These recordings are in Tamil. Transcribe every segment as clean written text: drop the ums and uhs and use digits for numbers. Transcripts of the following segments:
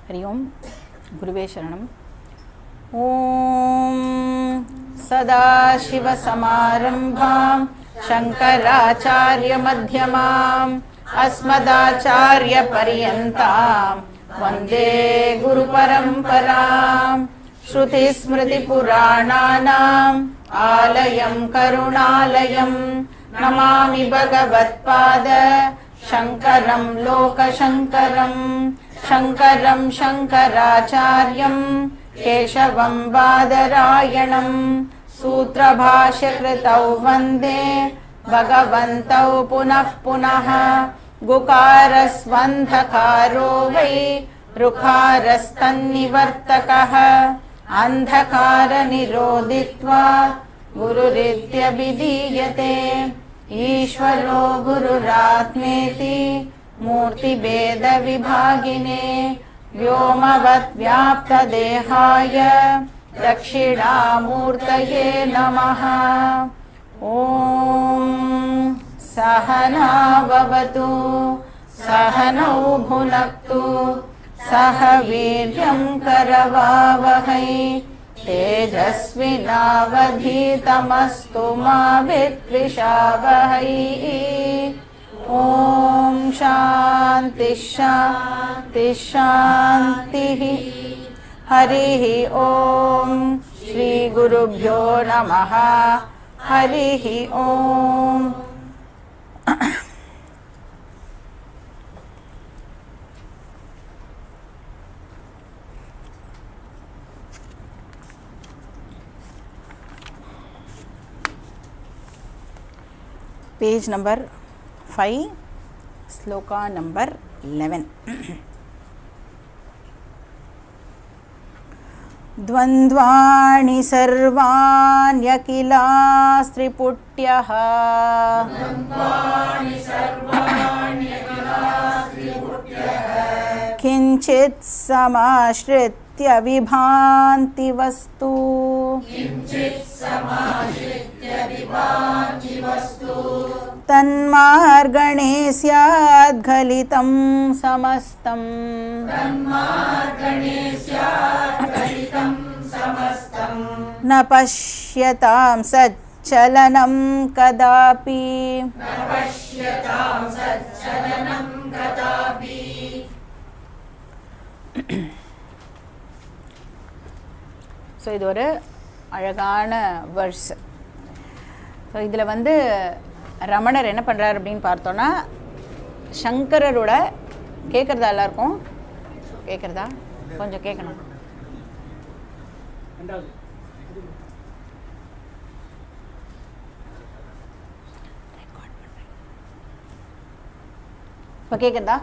हरि ओम गुरुवे शरणम। ओम सदाशिवसमारंभां शंकराचार्यमध्यमाम् अस्मदाचार्यपर्यन्तां वन्दे गुरुपरम्परां। श्रुतिस्मृतिपुराणानाम् आलयं करुणालयं नमामि भगवत्पाद शंकरं लोकशंकरं शंकरं शंकराचार्यं केशवं बादरायणं सूत्रभाष्यकृतौ वन्दे भगवन्तौ पुनः पुनः। गुकारस्वन्धकारो वै ऋकारस्तन्निवर्तकः अन्धकारनिरोधित्वात् गुरुरित्यभिधीयते। ईश्वरो गुरुरात्मेति मूर्तिभेदविभागिने व्योमवद्व्याप्तदेहाय दक्षिणामूर्तये नमः। ॐ सहना भवतु सहनौ भुनक्तु सह वीर्यं करवावहै तेजस्विनावधीतमस्तु मा विद्विषावहै। ॐ शान्ति शान्ति शान्तिः। हरिः ॐ श्री गुरुभ्यो नमः। हरिः ॐ। पेज नंबर 5 श्लोका नंबर 11। द्वन्द्वाणि सर्वाण्यखिलास्त्रिपुट्यः किञ्चित् समाश्रित्य विभान्ति वस्तु तन्मार्गणे स्याद्गलितं समस्तम्। न पश्यतां सच्चलनं कदापि। ஸோ இது ஒரு அழகான வேர்ஸ். ஸோ இதில் வந்து ரமணர் என்ன பண்ணுறார் அப்படின்னு பார்த்தோன்னா, சங்கரரோட கேட்குறதா எல்லாருக்கும் கேட்குறதா? கொஞ்சம் கேட்கணும். இப்போ கேட்குறதா?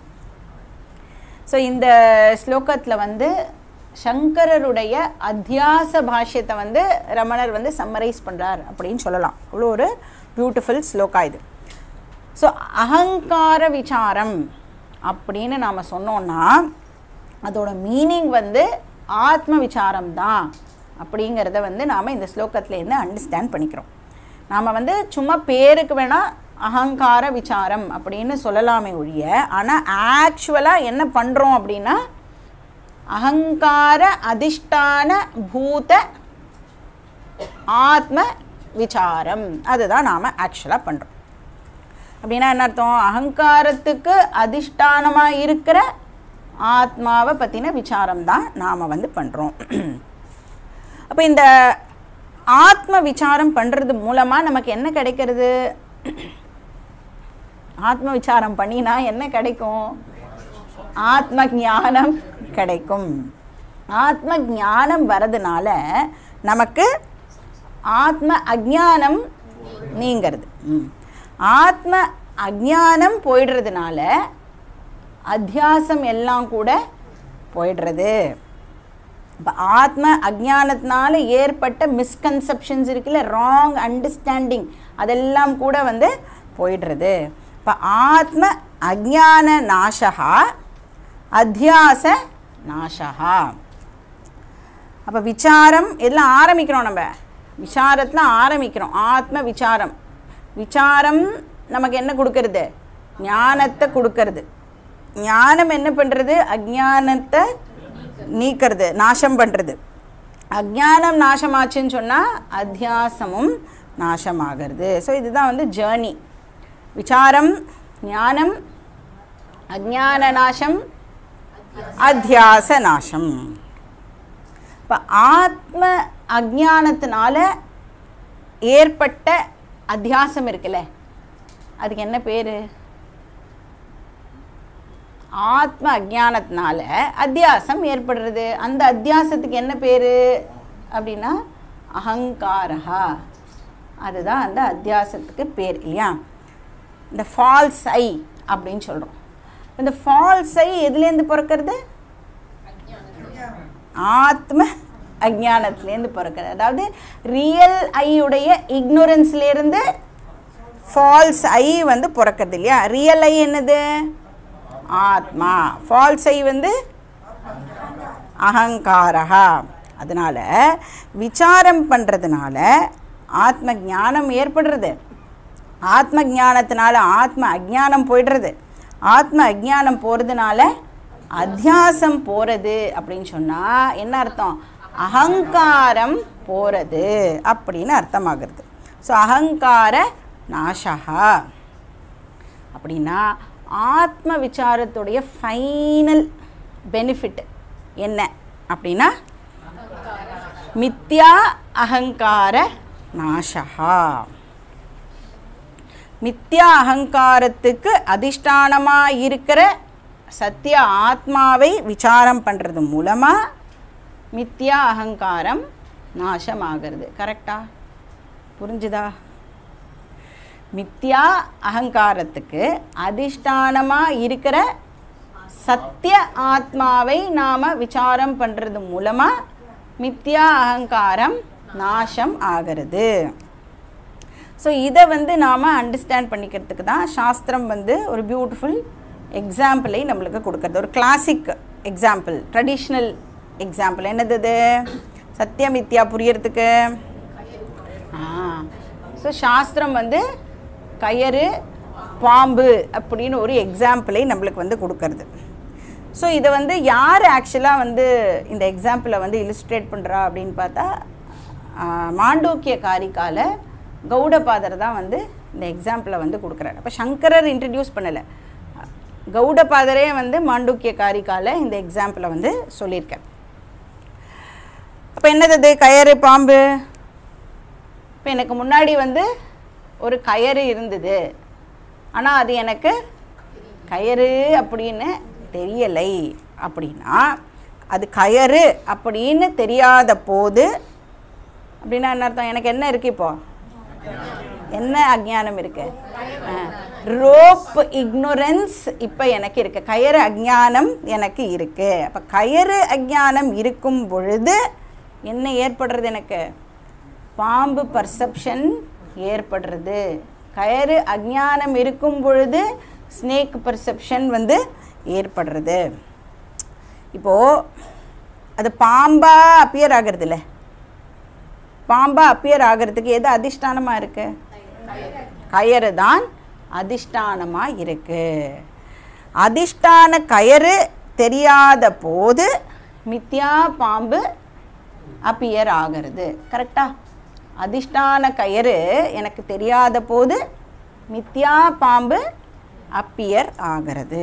ஸோ இந்த ஸ்லோகத்தில் வந்து சங்கரருடைய அத்தியாச பாஷ்யத்தை வந்து ரமணர் வந்து சம்மரைஸ் பண்ணுறார் அப்படின்னு சொல்லலாம். அவ்வளோ ஒரு பியூட்டிஃபுல் ஸ்லோகா இது. ஸோ அகங்கார விசாரம் அப்படின்னு நாம் சொன்னோன்னா அதோட மீனிங் வந்து ஆத்ம விசாரம் தான் அப்படிங்கிறத வந்து நாம் இந்த ஸ்லோகத்துலேருந்து அண்டர்ஸ்டாண்ட் பண்ணிக்கிறோம். நாம் வந்து சும்மா பேருக்கு வேணால் அகங்கார விசாரம் அப்படின்னு சொல்லலாமே ஒழிய, ஆனால் ஆக்சுவலாக என்ன பண்ணுறோம் அப்படின்னா அகங்கார அதிஷ்டான பூத ஆத்ம விசாரம், அதுதான் நாம் ஆக்சுவலாக பண்ணுறோம். அப்படின்னா என்ன அர்த்தம்? அகங்காரத்துக்கு அதிஷ்டானமாக இருக்கிற ஆத்மாவை பற்றின விசாரம் தான் நாம் வந்து பண்ணுறோம். அப்போ இந்த ஆத்ம விசாரம் பண்ணுறது மூலமாக நமக்கு என்ன கிடைக்கிறது? ஆத்ம விசாரம் பண்ணினா என்ன கிடைக்கும்? ஆத்ம ஞானம் கிடைக்கும். ஆத்ம ஞானம் வரதுனால நமக்கு ஆத்ம அஜ்ஞானம் நீங்கிறது. ஆத்ம அஜ்ஞானம் போயிடுறதுனால அத்தியாசம் எல்லாம் கூட போயிடுறது. இப்போ ஆத்ம அஜ்ஞானத்தினால ஏற்பட்ட மிஸ்கன்செப்ஷன்ஸ் இருக்குல்ல, ராங் அண்டர்ஸ்டாண்டிங், அதெல்லாம் கூட வந்து போயிடுறது. இப்போ ஆத்ம அஜ்ஞான நாசகா அத்தியாச நாசகா. அப்போ விசாரம் இதெல்லாம் ஆரம்பிக்கிறோம், நம்ம விசாரத்தில் ஆரம்பிக்கிறோம். ஆத்ம விசாரம். விசாரம் நமக்கு என்ன கொடுக்கறது? ஞானத்தை கொடுக்கறது. ஞானம் என்ன பண்ணுறது? அஜ்ஞானத்தை நீக்கிறது, நாசம் பண்ணுறது. அஜ்ஞானம் நாசமாச்சுன்னு சொன்னால் அத்தியாசமும் நாசமாகிறது. ஸோ இதுதான் வந்து ஜேர்னி. விசாரம், ஞானம், அஜ்ஞான நாசம், அத்தியாச நாசம். இப்போ ஆத்ம அஜ்ஞானத்தினால ஏற்பட்ட அத்தியாசம் இருக்குல்ல, அதுக்கு என்ன பேர்? ஆத்ம அஜ்ஞானத்தினால அத்தியாசம் ஏற்படுறது. அந்த அத்தியாசத்துக்கு என்ன பேர் அப்படின்னா அகங்காரா. அதுதான் அந்த அத்தியாசத்துக்கு பேர் இல்லையா? இந்த ஃபால்ஸ் ஐ அப்படின்னு சொல்கிறோம். இந்த ஃபால்ஸ் ஐ எதுலேருந்து பிறக்கிறது? ஆத்ம அஜ்ஞானத்துலேருந்து பிறக்கிறது. அதாவது ரியல் ஐயுடைய இக்னோரன்ஸ்லேருந்து ஃபால்ஸ் ஐ வந்து பிறக்கிறது இல்லையா? ரியல் ஐ என்னது? ஆத்மா. ஃபால்ஸ் ஐ வந்து அகங்காரா. அதனால் விசாரம் பண்ணுறதுனால ஆத்ம ஞானம் ஏற்படுறது. ஆத்ம ஞானத்தினால ஆத்ம அஜ்ஞானம் போய்டுறது. ஆத்ம அஜ்ஞானம் போகிறதுனால அத்தியாசம் போகிறது அப்படின்னு சொன்னால் என்ன அர்த்தம்? அகங்காரம் போகிறது அப்படின்னு அர்த்தமாகிறது. ஸோ அகங்கார நாசகா அப்படின்னா ஆத்ம விசாரத்துடைய ஃபைனல் பெனிஃபிட் என்ன அப்படின்னா மித்யா அகங்கார நாசகா. மித்யா அகங்காரத்துக்கு அதிஷ்டானமாக இருக்கிற சத்திய ஆத்மாவை விசாரம் பண்ணுறது மூலமாக மித்யா அகங்காரம் நாசமாகிறது. கரெக்டா? புரிஞ்சுதா? மித்யா அகங்காரத்துக்கு அதிஷ்டானமாக இருக்கிற சத்திய ஆத்மாவை நாம் விசாரம் பண்ணுறது மூலமாக மித்யா அகங்காரம் நாசம் ஆகிறது. ஸோ இதை வந்து நாம் அண்டர்ஸ்டாண்ட் பண்ணிக்கிறதுக்கு தான் சாஸ்திரம் வந்து ஒரு பியூட்டிஃபுல் எக்ஸாம்பிளை நம்மளுக்கு கொடுக்குறது. ஒரு கிளாசிக் எக்ஸாம்பிள், ட்ரெடிஷ்னல் எக்ஸாம்பிள் என்னது? சத்தியமித்யா புரியறதுக்கு. ஸோ சாஸ்திரம் வந்து கயறு, பாம்பு அப்படின்னு ஒரு எக்ஸாம்பிளை நம்மளுக்கு வந்து கொடுக்கறது. ஸோ இதை வந்து யார் ஆக்சுவலாக வந்து இந்த எக்ஸாம்பிளை வந்து இல்லுஸ்ட்ரேட் பண்ணுறா அப்படின்னு பார்த்தா மாண்டூக்கிய காரிக்கால கௌடபாதர் தான் வந்து இந்த எக்ஸாம்பிளை வந்து கொடுக்குறாரு. அப்போ சங்கரர் இன்ட்ரடியூஸ் பண்ணலை, கௌடபாதரே வந்து மாண்டூக்கிய காரிக்கால இந்த எக்ஸாம்பிளை வந்து சொல்லியிருக்கார். அப்போ என்னது கயறு, பாம்பு? இப்போ எனக்கு முன்னாடி வந்து ஒரு கயறு இருந்தது, ஆனால் அது எனக்கு கயறு அப்படின்னு தெரியலை. அப்படின்னா அது கயறு அப்படின்னு தெரியாத போது அப்படின்னா என்ன அர்த்தம்? எனக்கு என்ன இருக்குது? இப்போ என்ன அஜ்ஞானம் இருக்கு? ரோப் இக்னோரன்ஸ் இப்போ எனக்கு இருக்குது. கயறு அஜ்ஞானம் எனக்கு இருக்குது. அப்போ கயறு அஜ்ஞானம் இருக்கும் பொழுது என்ன ஏற்படுறது? எனக்கு பாம்பு பர்செப்ஷன் ஏற்படுறது. கயறு அஜ்ஞானம் இருக்கும் பொழுது ஸ்னேக் பர்செப்ஷன் வந்து ஏற்படுறது. இப்போது அது பாம்பாக அப்பியர் ஆகிறது இல்லை, பாம்பாக அப்பியர் ஆகிறதுக்கு எது அதிஷ்டானமாக இருக்குது? கயறு தான் அதிஷ்டானமாக இருக்குது. அதிஷ்டான கயறு தெரியாத போது மித்யா பாம்பு அப்பியர் ஆகிறது. கரெக்டா? அதிஷ்டான கயறு எனக்கு தெரியாத போது மித்யா பாம்பு அப்பியர் ஆகிறது.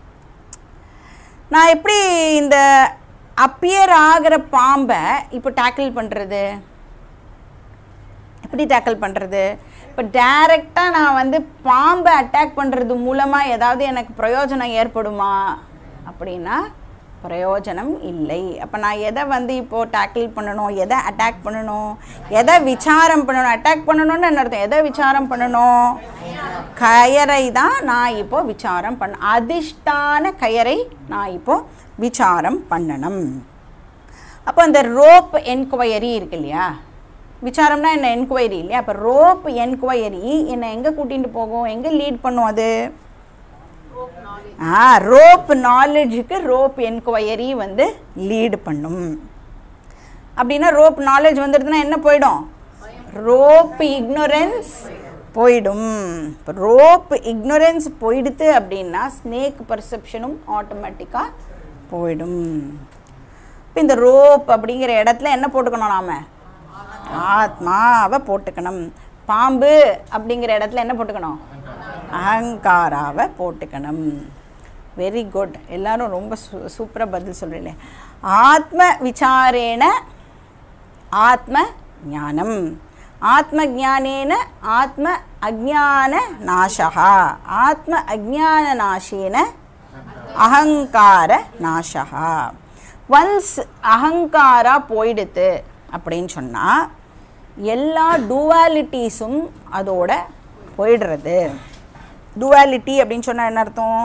நான் எப்படி இந்த அப்பியர் ஆகிற பாம்பை இப்போ டேக்கிள் பண்ணுறது? எப்படி டேக்கிள் பண்ணுறது? இப்போ டைரெக்டாக நான் வந்து பாம்பை அட்டாக் பண்ணுறது மூலமாக ஏதாவது எனக்கு பிரயோஜனம் ஏற்படுமா அப்படின்னா பிரயோஜனம் இல்லை. அப்போ நான் எதை வந்து இப்போது டேக்கிள் பண்ணணும், எதை அட்டாக் பண்ணணும், எதை விசாரம் பண்ணணும்? அட்டாக் பண்ணணும்னு என்ன அர்த்தம்? எதை விசாரம் பண்ணணும்? கயரை தான் நான் இப்போது விசாரம் பண்ண, அதிஷ்டான கயரை நான் இப்போது விசாரம் பண்ணணும். அப்போ அந்த ரோப் என்கொயரி இருக்கு இல்லையா? விசாரம்னா என்ன? என்கொயரி இல்லையா? அப்போ ரோப் என்கொயரி என்னை எங்கே கூட்டிகிட்டு போகும், எங்கே லீட் பண்ணும்? அது ரோப் நாலேஜுக்கு ரோப் என்கொயரி வந்து லீடு பண்ணும். அப்படின்னா ரோப் நாலேஜ் வந்துடுதுன்னா என்ன போயிடும்? ரோப் இக்னோரன்ஸ் போயிடும். இப்போ ரோப் இக்னோரன்ஸ் போயிடுத்து அப்படின்னா ஸ்னேக் பர்செப்ஷனும் ஆட்டோமேட்டிக்காக போயிடும். இப்போ இந்த ரோப் அப்படிங்கிற இடத்துல என்ன போட்டுக்கணும், நாம் ஆத்மாவை போட்டுக்கணும். பாம்பு அப்படிங்கிற இடத்துல என்ன போட்டுக்கணும், அகங்காராவை போட்டுக்கணும். வெரி குட், எல்லாரும் ரொம்ப சூப்பராக பதில் சொல்கிறீங்களே. ஆத்ம விசாரேன ஆத்ம ஞானம், ஆத்ம ஜானேன ஆத்ம அஜ்ஞான நாசகா, ஆத்ம அஜ்ஞான நாசேன அகங்கார நாசகா. ஒன்ஸ் அகங்காரா போயிடுத்து அப்படின்னு சொன்னால் எல்லா டுவாலிட்டிஸும் அதோட போயிடுறது. டுவாலிட்டி அப்படின்னு சொன்னால் என்ன அர்த்தம்,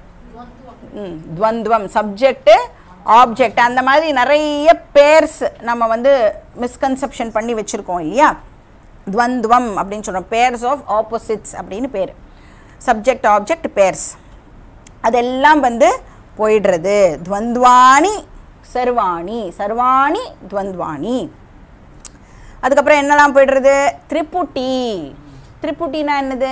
துவந்துவம், சப்ஜெக்டு ஆப்ஜெக்ட், அந்த மாதிரி நிறைய பேர்ஸ் நம்ம வந்து மிஸ்கன்செப்ஷன் பண்ணி வச்சுருக்கோம் இல்லையா. துவந்துவம் அப்படின்னு சொல்கிறோம், பேர்ஸ் ஆஃப் ஆப்போசிட்ஸ் அப்படின்னு பேர், சப்ஜெக்ட் ஆப்ஜெக்ட் பேர்ஸ், அதெல்லாம் வந்து போயிடுறது. துவந்த்வானி சர்வாணி, சர்வாணி துவந்த்வானி. அதுக்கப்புறம் என்னெல்லாம் போய்டுறது, திரிபுட்டி. திரிபுட்டினா என்னது,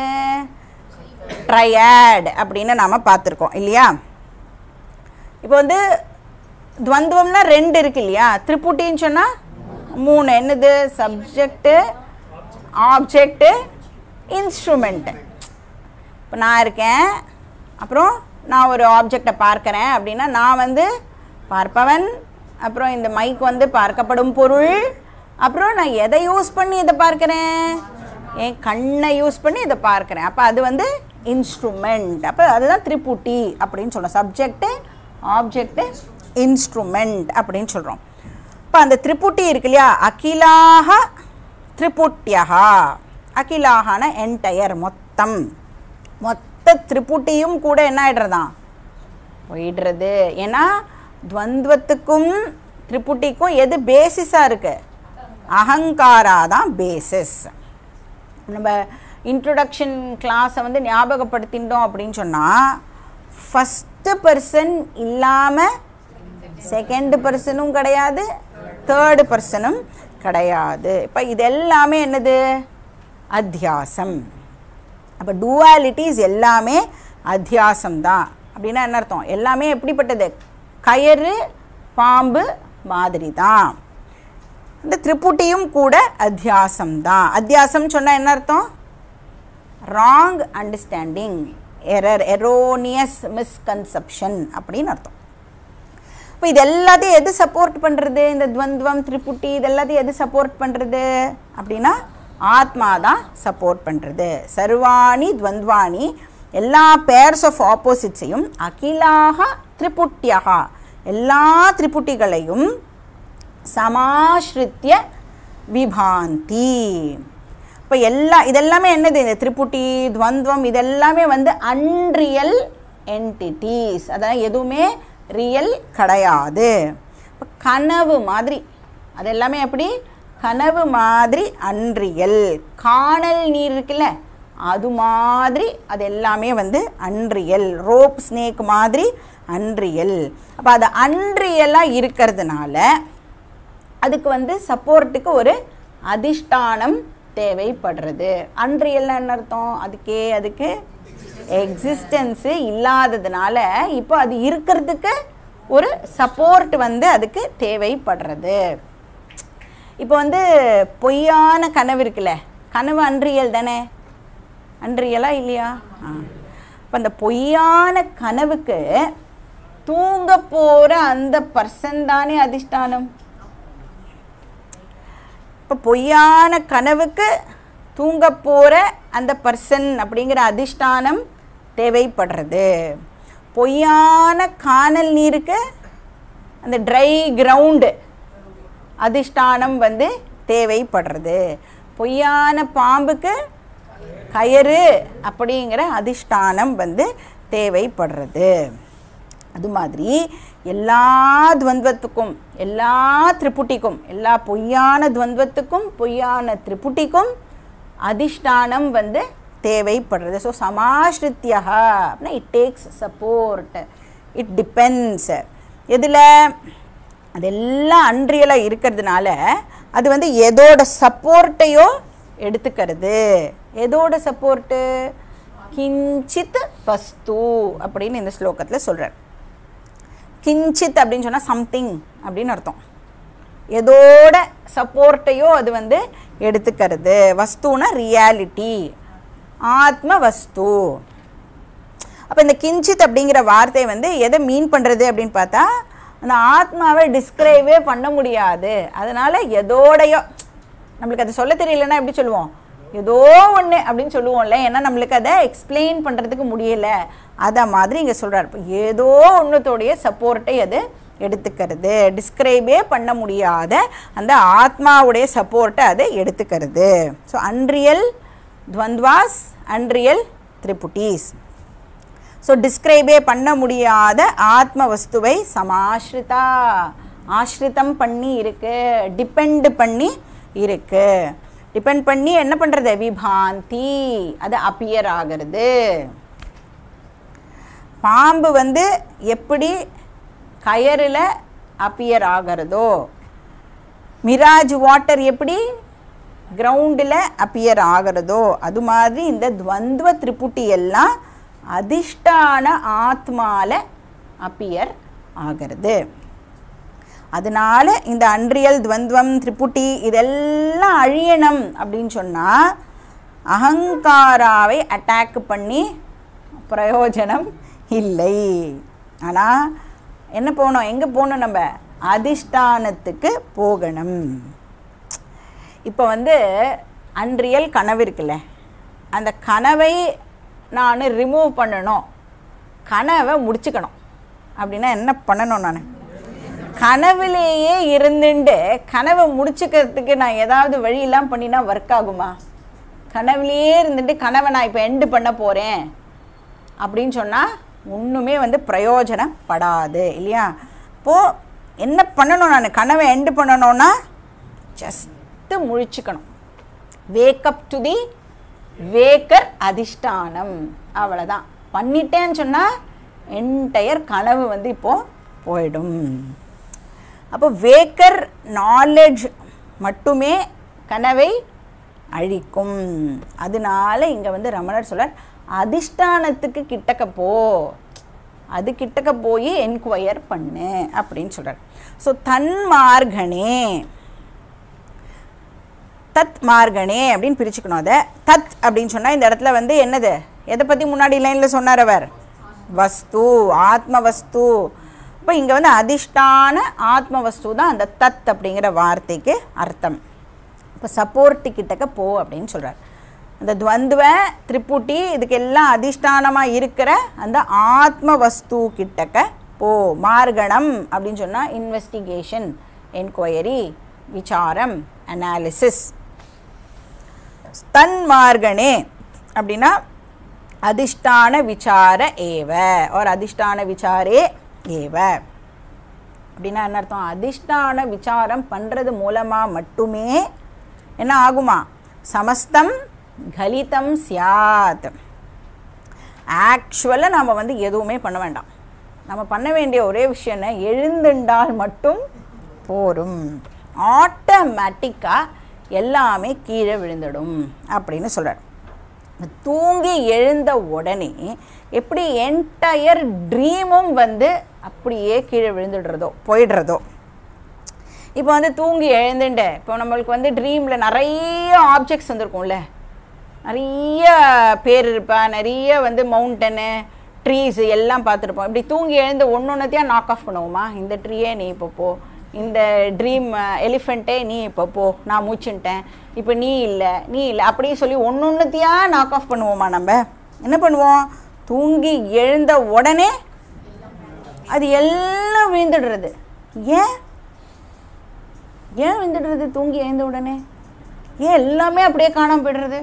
ட்ரையாட் அப்படின்னு நாம் பார்த்துருக்கோம் இல்லையா. இப்போ வந்து துவந்துவம்னா 2 இருக்கு இல்லையா, திரிபுட்டின்னு சொன்னால் 3. என்னது, சப்ஜெக்டு ஆப்ஜெக்டு இன்ஸ்ட்ருமெண்ட்டு. இப்போ நான் இருக்கேன், அப்புறம் நான் ஒரு ஆப்ஜெக்டை பார்க்குறேன் அப்படின்னா நான் வந்து பார்ப்பவன், அப்புறம் இந்த மைக் வந்து பார்க்கப்படும் பொருள், அப்புறம் நான் எதை யூஸ் பண்ணி இதை பார்க்குறேன், என் கண்ணை யூஸ் பண்ணி இதை பார்க்குறேன். அப்போ அது வந்து இன்ஸ்ட்ருமெண்ட். அப்போ அதுதான் திரிபுட்டி அப்படின்னு சொல்கிறோம், சப்ஜெக்டு ஆப்ஜெக்டு இன்ஸ்ட்ருமெண்ட் அப்படின்னு சொல்கிறோம். இப்போ அந்த திரிபுட்டி இருக்கு இல்லையா, அகிலாக திரிபுட்டியகா. அகிலாகன என்டையர், மொத்தம், மொத்த திரிபுட்டியும் கூட என்ன ஆகிடுறதான், போயிடுறது. ஏன்னா துவந்துவத்துக்கும் திரிபுட்டிக்கும் எது பேசிஸாக இருக்குது, அகங்காரா தான் பேசிஸ். நம்ம இன்ட்ரொடக்ஷன் கிளாஸை வந்து ஞாபகப்படுத்திட்டோம் அப்படின்னு சொன்னால், ஃபஸ்ட்டு பர்சன் இல்லாமல் செகண்ட் பர்சனும் கிடையாது, தேர்டு பர்சனும் கிடையாது. இப்போ இது எல்லாமே என்னது, அத்தியாசம். அப்போ டுவாலிட்டிஸ் எல்லாமே அத்தியாசம் தான். அப்படின்னா என்ன அர்த்தம், எல்லாமே எப்படிப்பட்டது, கயிறு பாம்பு மாதிரி தான். இந்த திரிபுட்டியும் கூட அத்தியாசம் தான். அத்தியாசம் சொன்னால் என்ன அர்த்தம், wrong understanding, error, erroneous misconception அப்படின்னு அர்த்தம். இப்போ இது எல்லாத்தையும் எது சப்போர்ட் பண்ணுறது, இந்த துவந்துவம் திரிபுட்டி இது எல்லாத்தையும் எது சப்போர்ட் பண்ணுறது அப்படின்னா ஆத்மா தான் சப்போர்ட் பண்ணுறது. சர்வாணி துவந்த்வானி, எல்லா பேர்ஸ் ஆஃப் ஆப்போசிட்ஸையும், அகிலாக திரிபுட்டியகா, எல்லா திரிபுட்டிகளையும், சமாஸ்ரித்ய விபாந்தி. இப்போ இதெல்லாமே என்னது, இந்த திரிபுட்டி துவந்துவம் இதெல்லாமே வந்து அன்ரியல் என்டிட்டிஸ், அதான் எதுவுமே ரியல் கிடையாது. இப்போ கனவு மாதிரி, அது எல்லாமே எப்படி, கனவு மாதிரி அன்ரியல். காணல் நீர் இருக்குல்ல, அது மாதிரி அது எல்லாமே வந்து அன்ரியல். ரோப் ஸ்னேக் மாதிரி அன்ரியல். அப்போ அது அன்ரியலாக இருக்கிறதுனால அதுக்கு வந்து சப்போர்ட்டுக்கு ஒரு அதிஷ்டானம் தேவைப்படுறது. அன்ரியல்னா என்ன அர்த்தம், அதுக்கு எக்ஸிஸ்டன்ஸு இல்லாததுனால இப்போ அது இருக்கிறதுக்கு ஒரு சப்போர்ட் வந்து அதுக்கு தேவைப்படுறது. இப்போ வந்து பொய்யான கனவு இருக்குல்ல, கனவு அன்ரியல் தானே, அன்ரியலா இல்லையா. இப்போ அந்த பொய்யான கனவுக்கு தூங்க போகிற அந்த பர்சன் தானே அதிஷ்டானம். இப்போ பொய்யான கனவுக்கு தூங்க போகிற அந்த பர்சன் அப்படிங்கிற அதிஷ்டானம் தேவைப்படுறது. பொய்யான காணல் நீருக்கு அந்த ட்ரை கிரவுண்டு அதிஷ்டானம் வந்து தேவைப்படுறது. பொய்யான பாம்புக்கு கயிறு அப்படிங்கிற அதிஷ்டானம் வந்து தேவைப்படுறது. அது மாதிரி எல்லா துவந்துவத்துக்கும், எல்லா திரிபுட்டிக்கும், எல்லா பொய்யான துவந்துவத்துக்கும் பொய்யான திரிபுட்டிக்கும் அதிஷ்டானம் வந்து தேவைப்படுறது. ஸோ சமாஸ்ரித்யா அப்படின்னா it takes support, it depends. எதில், அதெல்லாம் அன்ரியலாக இருக்கிறதுனால அது வந்து எதோட சப்போர்ட்டையோ எடுத்துக்கிறது. எதோட சப்போர்ட்டு? கிஞ்சித் வஸ்து அப்படின்னு இந்த ஸ்லோகத்தில் சொல்கிறார். கிஞ்சித் அப்படின்னு சொன்னால் சம்திங் அப்படின்னு அர்த்தம். எதோட சப்போர்ட்டையோ அது வந்து எடுத்துக்கிறது. வஸ்துனா ரியாலிட்டி, ஆத்ம வஸ்து. அப்போ இந்த கிஞ்சித் அப்படிங்கிற வார்த்தை வந்து எதை மீன் பண்ணுறது அப்படின்னு பார்த்தா, அந்த ஆத்மாவை டிஸ்கிரைபே பண்ண முடியாது. அதனால் எதோடையோ, நம்மளுக்கு அது சொல்ல தெரியலன்னா எப்படி சொல்லுவோம்? ஏதோ ஒன்று அப்படின்னு சொல்லுவோம்ல. ஏன்னா நம்மளுக்கு அதை எக்ஸ்பிளைன் பண்ணுறதுக்கு முடியலை. அதை மாதிரி இங்கே சொல்கிறார். இப்போ ஏதோ ஒன்றுத்தோடைய சப்போர்ட்டை அது எடுத்துக்கிறது. டிஸ்கிரைபே பண்ண முடியாத அந்த ஆத்மாவுடைய சப்போர்ட்டை அதை எடுத்துக்கிறது. ஸோ அன்ரியல் துவந்த்வாஸ், அன்ரியல் திரிபுட்டீஸ். ஸோ டிஸ்கிரைபே பண்ண முடியாத ஆத்ம வஸ்துவை சமாஸ்ரிதா, ஆஸ்ரிதம் பண்ணி இருக்கு, டிபெண்ட் பண்ணி இருக்கு. டிபெண்ட் பண்ணி என்ன பண்ணுறது? விபாந்தி, அது அப்பியர் ஆகிறது. பாம்பு வந்து எப்படி கயரில் அப்பியர் ஆகிறதோ, மிராஜ் வாட்டர் எப்படி கிரவுண்டில் அப்பியர் ஆகிறதோ, அது மாதிரி இந்த துவந்த்வ திரிபுட்டி எல்லாம் அதிஷ்டான ஆத்மால அப்பியர் ஆகிறது. அதனால இந்த அன்ரியல் துவந்த்வம் திரிபுட்டி இதெல்லாம் அழியணும் அப்படின்னு சொன்னால் அகங்காராவை அட்டாக் பண்ணி பிரயோஜனம் இல்லை. ஆனால் என்ன போகணும்? எங்கே போகணும்? நம்ம அதிஷ்டானத்துக்கு போகணும். இப்போ வந்து அன்ரியல் கனவு இருக்குல்ல, அந்த கனவை நான் ரிமூவ் பண்ணணும், கனவை முடிச்சுக்கணும் அப்படின்னா என்ன பண்ணணும்? நான் கனவுலேயே இருந்துட்டு கனவை முடிச்சுக்கிறதுக்கு நான் ஏதாவது வழியெல்லாம் பண்ணினா ஒர்க் ஆகுமா? கனவுலேயே இருந்துட்டு கனவை நான் இப்போ எண்டு பண்ண போகிறேன் அப்படின்னு சொன்னால் ஒன்றுமே வந்து பிரயோஜனப்படாது இல்லையா? இப்போது என்ன பண்ணணும்? நான் கனவை எண்டு பண்ணணும்னா ஜஸ்ட்டு முழிச்சுக்கணும். வேக்கப் டு தி வேக்கர் அதிஷ்டானம், அவ்வளோதான். பண்ணிட்டேன்னு சொன்னால் என்டையர் கனவு வந்து இப்போது போயிடும். அப்போ வேக்கர் நாலேஜ் மட்டுமே கனவை அழிக்கும். அதனால இங்கே வந்து ரமணர் சொல்றார், அதிஷ்டானத்துக்கு கிட்டக்க போ, அது கிட்டக்க போய் என்கொயர் பண்ணு அப்படின்னு சொல்கிறார். ஸோ தன்மார்கனே, தத் மார்கனே அப்படின்னு பிரிச்சுக்கணும். அதை தத் அப்படின்னு சொன்னால் இந்த இடத்துல வந்து என்னது? எதை பற்றி முன்னாடி லைனில் சொன்னார் அவர்? வஸ்து, ஆத்ம வஸ்து. இப்போ இங்கே வந்து அதிஷ்டான ஆத்ம வஸ்து தான் அந்த தத் அப்படிங்கிற வார்த்தைக்கு அர்த்தம். இப்போ சப்போர்ட்டு கிட்டக்க போ அப்படின்னு சொல்கிறார். அந்த துவந்துவ திரிபுட்டி இதுக்கெல்லாம் அதிஷ்டானமாக இருக்கிற அந்த ஆத்ம வஸ்து கிட்டக்க போ. மார்கணம் அப்படின்னு சொன்னால் இன்வெஸ்டிகேஷன், என்கொயரி, விசாரம், அனாலிசிஸ். தன் மார்கணே அப்படின்னா அதிஷ்டான விசார ஏவ, ஒரு அதிஷ்டான விசாரே ஏவ அப்படின்னா என்ன அர்த்தம்? அதிஷ்டான விசாரம் பண்ணுறது மூலமாக மட்டுமே என்ன ஆகுமா? சமஸ்தம் கலிதம் சியாத். ஆக்சுவலாக நாம் வந்து எதுவுமே பண்ண வேண்டாம். நம்ம பண்ண வேண்டிய ஒரே விஷயம் எழுந்துண்டால் மட்டும் போரும். ஆட்டோமேட்டிக்காக எல்லாமே கீழே விழுந்துடும் அப்படின்னு சொல்கிறார். தூங்கி எழுந்த உடனே எப்படி என்டையர் ட்ரீமும் வந்து அப்படியே கீழே விழுந்துடுறதோ போயிடுறதோ. இப்போ வந்து தூங்கி எழுந்துட்டு இப்போ நம்மளுக்கு வந்து ட்ரீமில் நிறைய ஆப்ஜெக்ட்ஸ் வந்துருக்கும்ல, நிறைய பேர் இருப்பா, நிறைய வந்து மவுண்டனு ட்ரீஸ் எல்லாம் பார்த்துருப்போம். இப்படி தூங்கி எழுந்து ஒன்றொன்றுத்தையாக நாக் ஆஃப் பண்ணுவோமா? இந்த ட்ரீயே நீ இப்போ போ, இந்த ட்ரீம் எலிஃபெண்ட்டே நீ இப்போ போ, நான் மூச்சுன்ட்டேன், இப்போ நீ இல்லை அப்படின்னு சொல்லி ஒன்றொன்றுத்தையாக நாக் ஆஃப் பண்ணுவோமா? நம்ம என்ன பண்ணுவோம்? தூங்கி எழுந்த உடனே அது எல்லாம் விழுந்துடுறது. ஏன் விழுந்துடுறது? தூங்கி எழுந்த உடனே ஏன் எல்லாமே அப்படியே காணாமல் போய்டுறது?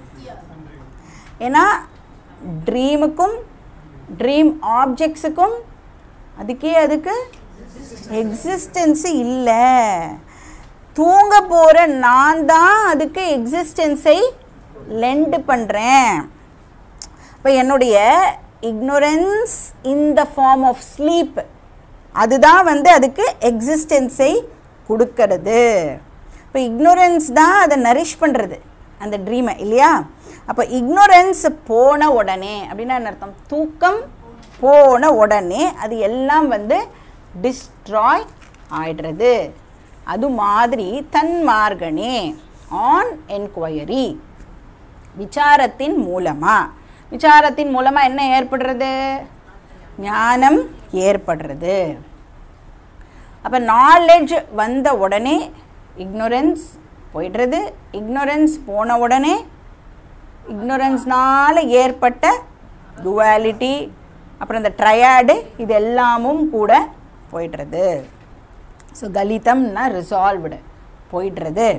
ஏன்னா ட்ரீமுக்கும் ட்ரீம் ஆப்ஜெக்ட்ஸுக்கும் அதுக்கு எக்ஸிஸ்டன்ஸு இல்லை. தூங்க போகிற நான் தான் அதுக்கு எக்ஸிஸ்டன்ஸை லெண்ட் பண்ணுறேன். இப்போ என்னுடைய ignorance in the form of sleep அதுதான் வந்து அதுக்கு எக்ஸிஸ்டன்ஸை கொடுக்கறது. இப்போ இக்னோரன்ஸ் தான் அதை நரிஷ் பண்ணுறது. அந்த ட்ரீமை இல்லையா. அப்போ இக்னோரன்ஸ் போன உடனே அப்படின்னா என்ன அர்த்தம்? தூக்கம் போன உடனே அது எல்லாம் வந்து டிஸ்ட்ராய் ஆயிடுறது. அது மாதிரி தன்மார்கனே ஆன் என்கொயரி விசாரத்தின் மூலமாக என்ன ஏற்படுறது? ஞானம் ஏற்படுறது. அப்போ நாலேஜ் வந்த உடனே இக்னோரன்ஸ் போயிடுறது. இக்னோரன்ஸ் போன உடனே இக்னோரன்ஸ்னால் ஏற்பட்ட டுவாலிட்டி, அப்புறம் இந்த ட்ரையாடு, இது எல்லாமும் கூட போயிடுறது. ஸோ கலிதம்னா ரிசால்வ்டு போயிடுறது.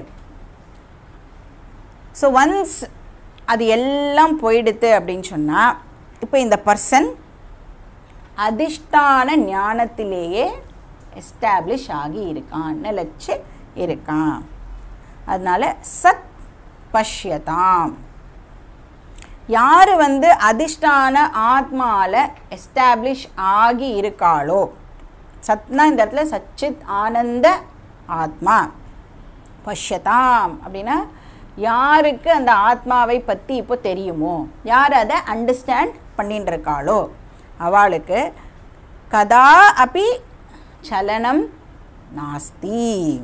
ஸோ ஒன்ஸ் அது எல்லாம் போயிடுது அப்படின்னு சொன்னால் இப்போ இந்த பர்சன் அதிஷ்டான ஞானத்திலேயே எஸ்டாப்ளிஷ் ஆகி இருக்கான், நிலச்சி இருக்கான். அதனால சத் பஷ்யதாம். யார் வந்து அதிஷ்டான ஆத்மாவில் எஸ்டாப்ளிஷ் ஆகி இருக்காளோ, சத்னா இந்த இடத்துல சச்சித் ஆனந்த ஆத்மா, பஷ்யதாம் அப்படின்னா யாருக்கு அந்த ஆத்மாவை பற்றி இப்போ தெரியுமோ, யார் அதை அண்டர்ஸ்டாண்ட் பண்ணிட்டு இருக்காளோ அவளுக்கு கதா அப்பி சலனம் நாஸ்தி,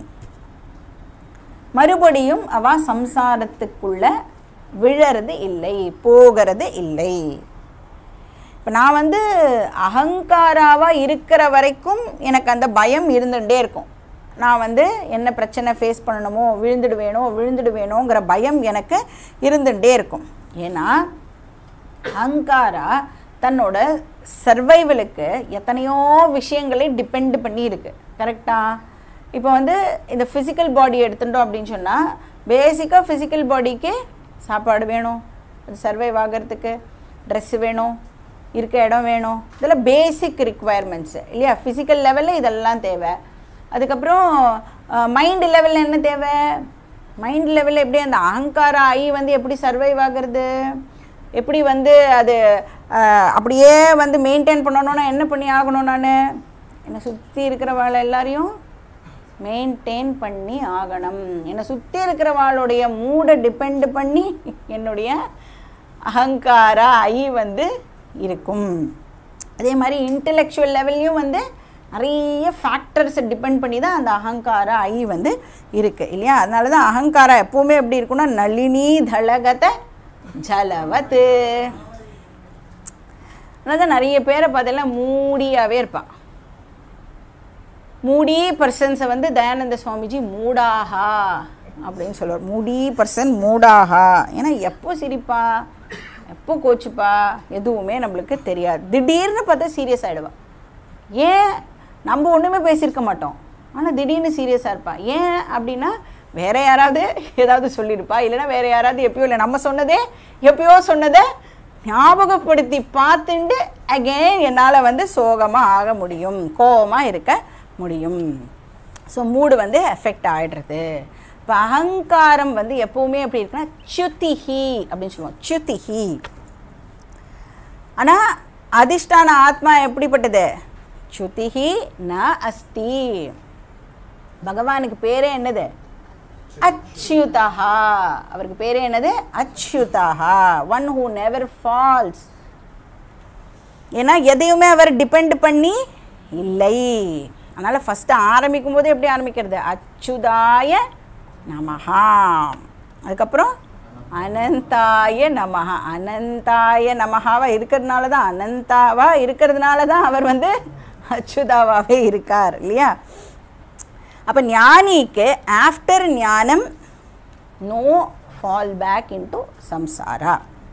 மறுபடியும் அவ சம்சாரத்துக்குள்ள விழறது இல்லை, போகிறது இல்லை. இப்போ நான் வந்து அகங்காராவாக இருக்கிற வரைக்கும் எனக்கு அந்த பயம் இருந்துகிட்டே இருக்கும். நான் வந்து என்ன பிரச்சனை ஃபேஸ் பண்ணணுமோ, விழுந்துடுவேணுங்கிற பயம் எனக்கு இருந்துகிட்டே இருக்கும். ஏன்னா அகங்காரா தன்னோட சர்வைவலுக்கு எத்தனையோ விஷயங்களை டிபெண்ட் பண்ணி இருக்கு. கரெக்டாக? இப்போ வந்து இந்த ஃபிசிக்கல் பாடி எடுத்துட்டோம் அப்படின்னு சொன்னால் பேசிக்காக ஃபிசிக்கல் பாடிக்கு சாப்பாடு வேணும், அது சர்வைவ் ஆகிறதுக்கு ட்ரெஸ்ஸு வேணும், இருக்க இடம் வேணும், இதெல்லாம் பேசிக் ரிக்குவயர்மெண்ட்ஸு இல்லையா. ஃபிசிக்கல் லெவலில் இதெல்லாம் தேவை. அதுக்கப்புறம் மைண்டு லெவலில் என்ன தேவை? மைண்ட் லெவலில் எப்படி அந்த அகங்கார ஐ வந்து எப்படி சர்வைவ் ஆகிறது, எப்படி வந்து அது அப்படியே வந்து மெயின்டைன் பண்ணணுன்னா என்ன பண்ணி ஆகணும்? நான் என்னை சுற்றி இருக்கிறவாள் எல்லாரையும் மெயின்டைன் பண்ணி ஆகணும். என்னை சுற்றி இருக்கிறவாளுடைய மூடை டிபெண்ட் பண்ணி என்னுடைய அகங்கார ஐ வந்து இருக்கும். அதே மாதிரி இன்டெலெக்சுவல் லெவல்லையும் வந்து நிறைய ஃபேக்டர்ஸை டிபெண்ட் பண்ணி தான் அந்த அகங்கார ஐ வந்து இருக்குது இல்லையா. அதனால தான் அகங்காரம் எப்போவுமே எப்படி இருக்குன்னா நளினி தளகத ஜலவத்து. அதனால தான் நிறைய பேரை பார்த்தெல்லாம் மூடியாகவே இருப்பாள். மூடி பர்சன்ஸை வந்து தயானந்த சுவாமிஜி மூடாகா அப்படின்னு சொல்லுவார். மூடி பர்சன் மூடாகா. ஏன்னா எப்போ சிரிப்பா, எப்போ கோச்சுப்பா, எதுவுமே நம்மளுக்கு தெரியாது. திடீர்னு பார்த்தா சீரியஸ் ஆகிடுவா. ஏன்? நம்ம ஒன்றுமே பேசியிருக்க மாட்டோம், ஆனால் திடீர்னு சீரியஸாக இருப்பா. ஏன் அப்படின்னா வேறு யாராவது ஏதாவது சொல்லியிருப்பா, இல்லைன்னா வேறு யாராவது எப்பயோ இல்லை நம்ம சொன்னதே எப்பயோ சொன்னதை ஞாபகப்படுத்தி பார்த்துட்டு அகெயின் என்னால் வந்து சோகமாக ஆக முடியும், கோபமாக இருக்க முடியும். ஸோ மூடு வந்து எஃபெக்ட் ஆகிடுறது. இப்போ அகங்காரம் வந்து எப்போவுமே எப்படி இருக்குன்னா ச்சுதிஹி அப்படின்னு சொல்லுவோம், ச்சுதிஹி. ஆனால் அதிஷ்டான ஆத்மா எப்படிப்பட்டது? ச்சுதிஹி ந அஸ்தி. பகவானுக்கு பேரே என்னது? அச்யுதஹா. அவருக்கு பேரே என்னது? அச்யுதஹா, ஒன் ஹூ நெவர் ஃபால்ஸ். ஏன்னா எதையுமே அவர் டிபெண்ட் பண்ணி இல்லை. அதனால் ஃபஸ்ட்டு ஆரம்பிக்கும் போது எப்படி ஆரம்பிக்கிறது? அச்சுதாய நமஹா. அதுக்கப்புறம் அனந்தாய நமஹா. அனந்தாய நமஹாவாக இருக்கிறதுனால தான், அனந்தாவாக இருக்கிறதுனால தான் அவர் வந்து அச்சுதாவாகவே இருக்கார் இல்லையா. அப்போ ஞானிக்கு ஆஃப்டர் ஞானம் no fall back into samsara.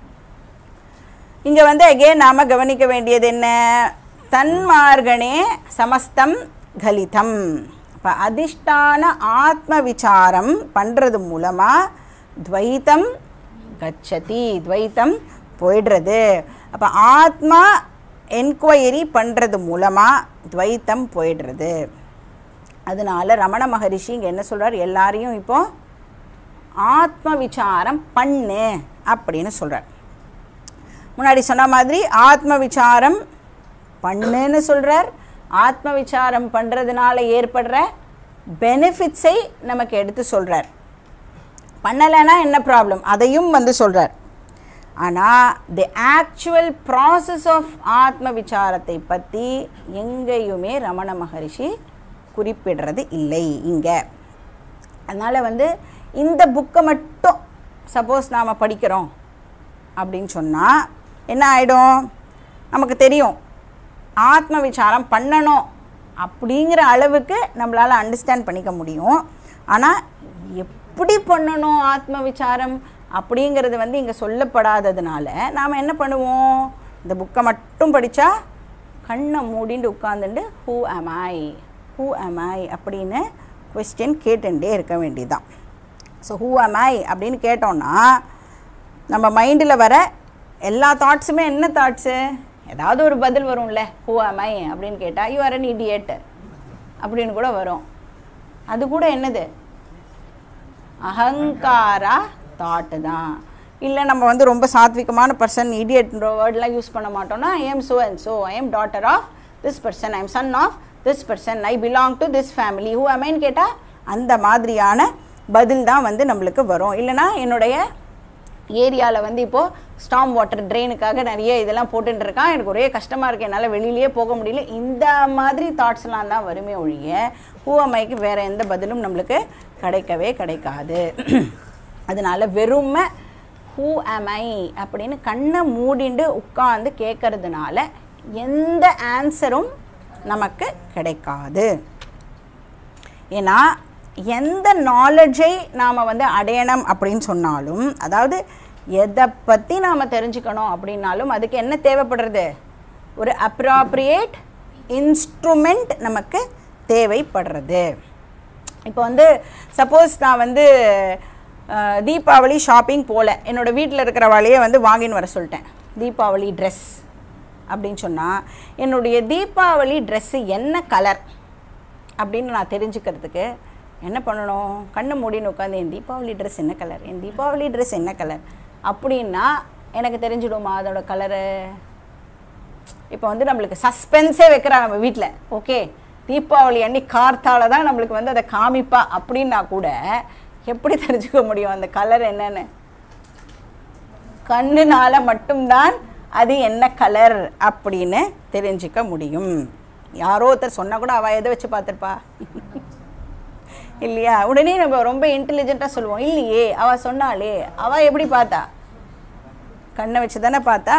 இங்கே வந்து அகெயின் நாம் கவனிக்க வேண்டியது என்ன? தன்மார்கனே சமஸ்தம் கலிதம். இப்போ அதிஷ்டான ஆத்ம விசாரம் பண்ணுறது மூலமாக துவைத்தம் கச்சதி, துவைத்தம் போயிடுறது. அப்போ ஆத்மா என்கொயரி பண்ணுறது மூலமாக துவைத்தம் போயிடுறது. அதனால ரமண மகரிஷி இங்கே என்ன சொல்கிறார்? எல்லாரையும் இப்போ ஆத்ம விசாரம் பண்ணு அப்படின்னு சொல்கிறார். முன்னாடி சொன்ன மாதிரி ஆத்ம விசாரம் பண்ணுன்னு சொல்கிறார். ஆத்ம விசாரம் பண்ணுறதுனால ஏற்படுற பெனிஃபிட்ஸை நமக்கு எடுத்து சொல்கிறார். பண்ணலைன்னா என்ன ப்ராப்ளம் அதையும் வந்து சொல்கிறார். ஆனால் தி ஆக்சுவல் ப்ராசஸ் ஆஃப் ஆத்ம விசாரத்தை பற்றி எங்கேயுமே ரமண மகரிஷி குறிப்பிடுறது இல்லை இங்கே. அதனால் வந்து இந்த புக்கை மட்டும் சப்போஸ் நாம் படிக்கிறோம் அப்படின்னு சொன்னால் என்ன ஆகிடும், நமக்கு தெரியும் ஆத்ம விசாரம் பண்ணணும் அப்படிங்கிற அளவுக்கு நம்மளால் அண்டர்ஸ்டாண்ட் பண்ணிக்க முடியும். ஆனால் எப்படி பண்ணணும் ஆத்ம விசாரம் அப்படிங்கிறது வந்து இங்கே சொல்லப்படாததுனால நாம் என்ன பண்ணுவோம், இந்த புக்கை மட்டும் படித்தா கண்ணை மூடிண்டு உட்காந்துட்டு ஹூ am I அப்படின்னு கொஸ்டின் கேட்டுட்டே இருக்க வேண்டியதுதான். ஸோ ஹூ am I அப்படின்னு கேட்டோன்னா நம்ம மைண்டில் வர எல்லா தாட்ஸுமே என்ன தாட்ஸு, ஏதாவது ஒரு பதில் வரும்ல. ஹூ am I அப்படின்னு கேட்டால் யூ ஆர் an idiot அப்படின்னு கூட வரும். அது கூட என்னது, அகங்காரா தாட்டு தான். இல்லை நம்ம வந்து ரொம்ப சாத்விகமான பர்சன், இடியட்ன்ற வேர்டெலாம் யூஸ் பண்ண மாட்டோம்னா I am so and so, I am daughter of this person, I am son of this person, I belong to this family, who am I கேட்டால் அந்த மாதிரியான பதில் தான் வந்து நம்மளுக்கு வரும். இல்லைனா என்னுடைய ஏரியாவில் வந்து இப்போது ஸ்டாம் வாட்டர் ட்ரெயினுக்காக நிறைய இதெல்லாம் போட்டுருக்கான், எனக்கு ஒரே கஷ்டமாக இருக்குது, என்னால் வெளியிலேயே போக முடியல, இந்த மாதிரி தாட்ஸ்லாம் தான் வருமே ஒழிய ஹூ am Iக்கு வேறு எந்த பதிலும் நம்மளுக்கு கிடைக்காது. அதனால் வெறுமை ஹூ am I அப்படின்னு கண்ணை மூடிண்டு உட்காந்து கேட்கறதுனால எந்த ஆன்சரும் நமக்கு கிடைக்காது. ஏன்னா எந்த நாலேஜை நாம் வந்து அடையணும் அப்படின்னு சொன்னாலும், அதாவது எதை பற்றி நாம் தெரிஞ்சுக்கணும் அப்படின்னாலும் அதுக்கு என்ன தேவைப்படுறது, ஒரு அப்ராப்ரியேட் இன்ஸ்ட்ருமெண்ட் நமக்கு தேவைப்படுறது. இப்போ வந்து சப்போஸ் நான் வந்து தீபாவளி ஷாப்பிங் போகல, என்னோடய வீட்டில் இருக்கிறவாளையே வந்து வாங்கின்னு வர சொல்லிட்டேன் தீபாவளி ட்ரெஸ் அப்படின்னு சொன்னால், என்னுடைய தீபாவளி ட்ரெஸ்ஸு என்ன கலர் அப்படின்னு நான் தெரிஞ்சுக்கிறதுக்கு என்ன பண்ணணும், கண்ணு மூடின்னு உட்காந்து என் தீபாவளி ட்ரெஸ் என்ன கலர், என் தீபாவளி ட்ரெஸ் என்ன கலர் அப்படின்னா எனக்கு தெரிஞ்சிடுமா அதோட கலரு. இப்போ வந்து நம்மளுக்கு சஸ்பென்ஸே வைக்கிறாங்க நம்ம வீட்டில், ஓகே தீபாவளி அன்னி கார்த்தால தான் நம்மளுக்கு வந்து அதை காமிப்பா அப்படின்னா கூட எப்படி தெரிஞ்சுக்க முடியும் அந்த கலர் என்னன்னு, கண்ணுனால மட்டும்தான் அது என்ன கலர் அப்படின்னு தெரிஞ்சுக்க முடியும். யாரோ ஒருத்தர் சொன்னால் கூட அவள் எதை வச்சு பார்த்துருப்பா இல்லையா, உடனே நம்ம ரொம்ப இன்டெலிஜென்ட்டாக சொல்லுவோம், இல்லையே அவள் சொன்னாலே, அவள் எப்படி பார்த்தா, கண்ணை வச்சு தானே பார்த்தா.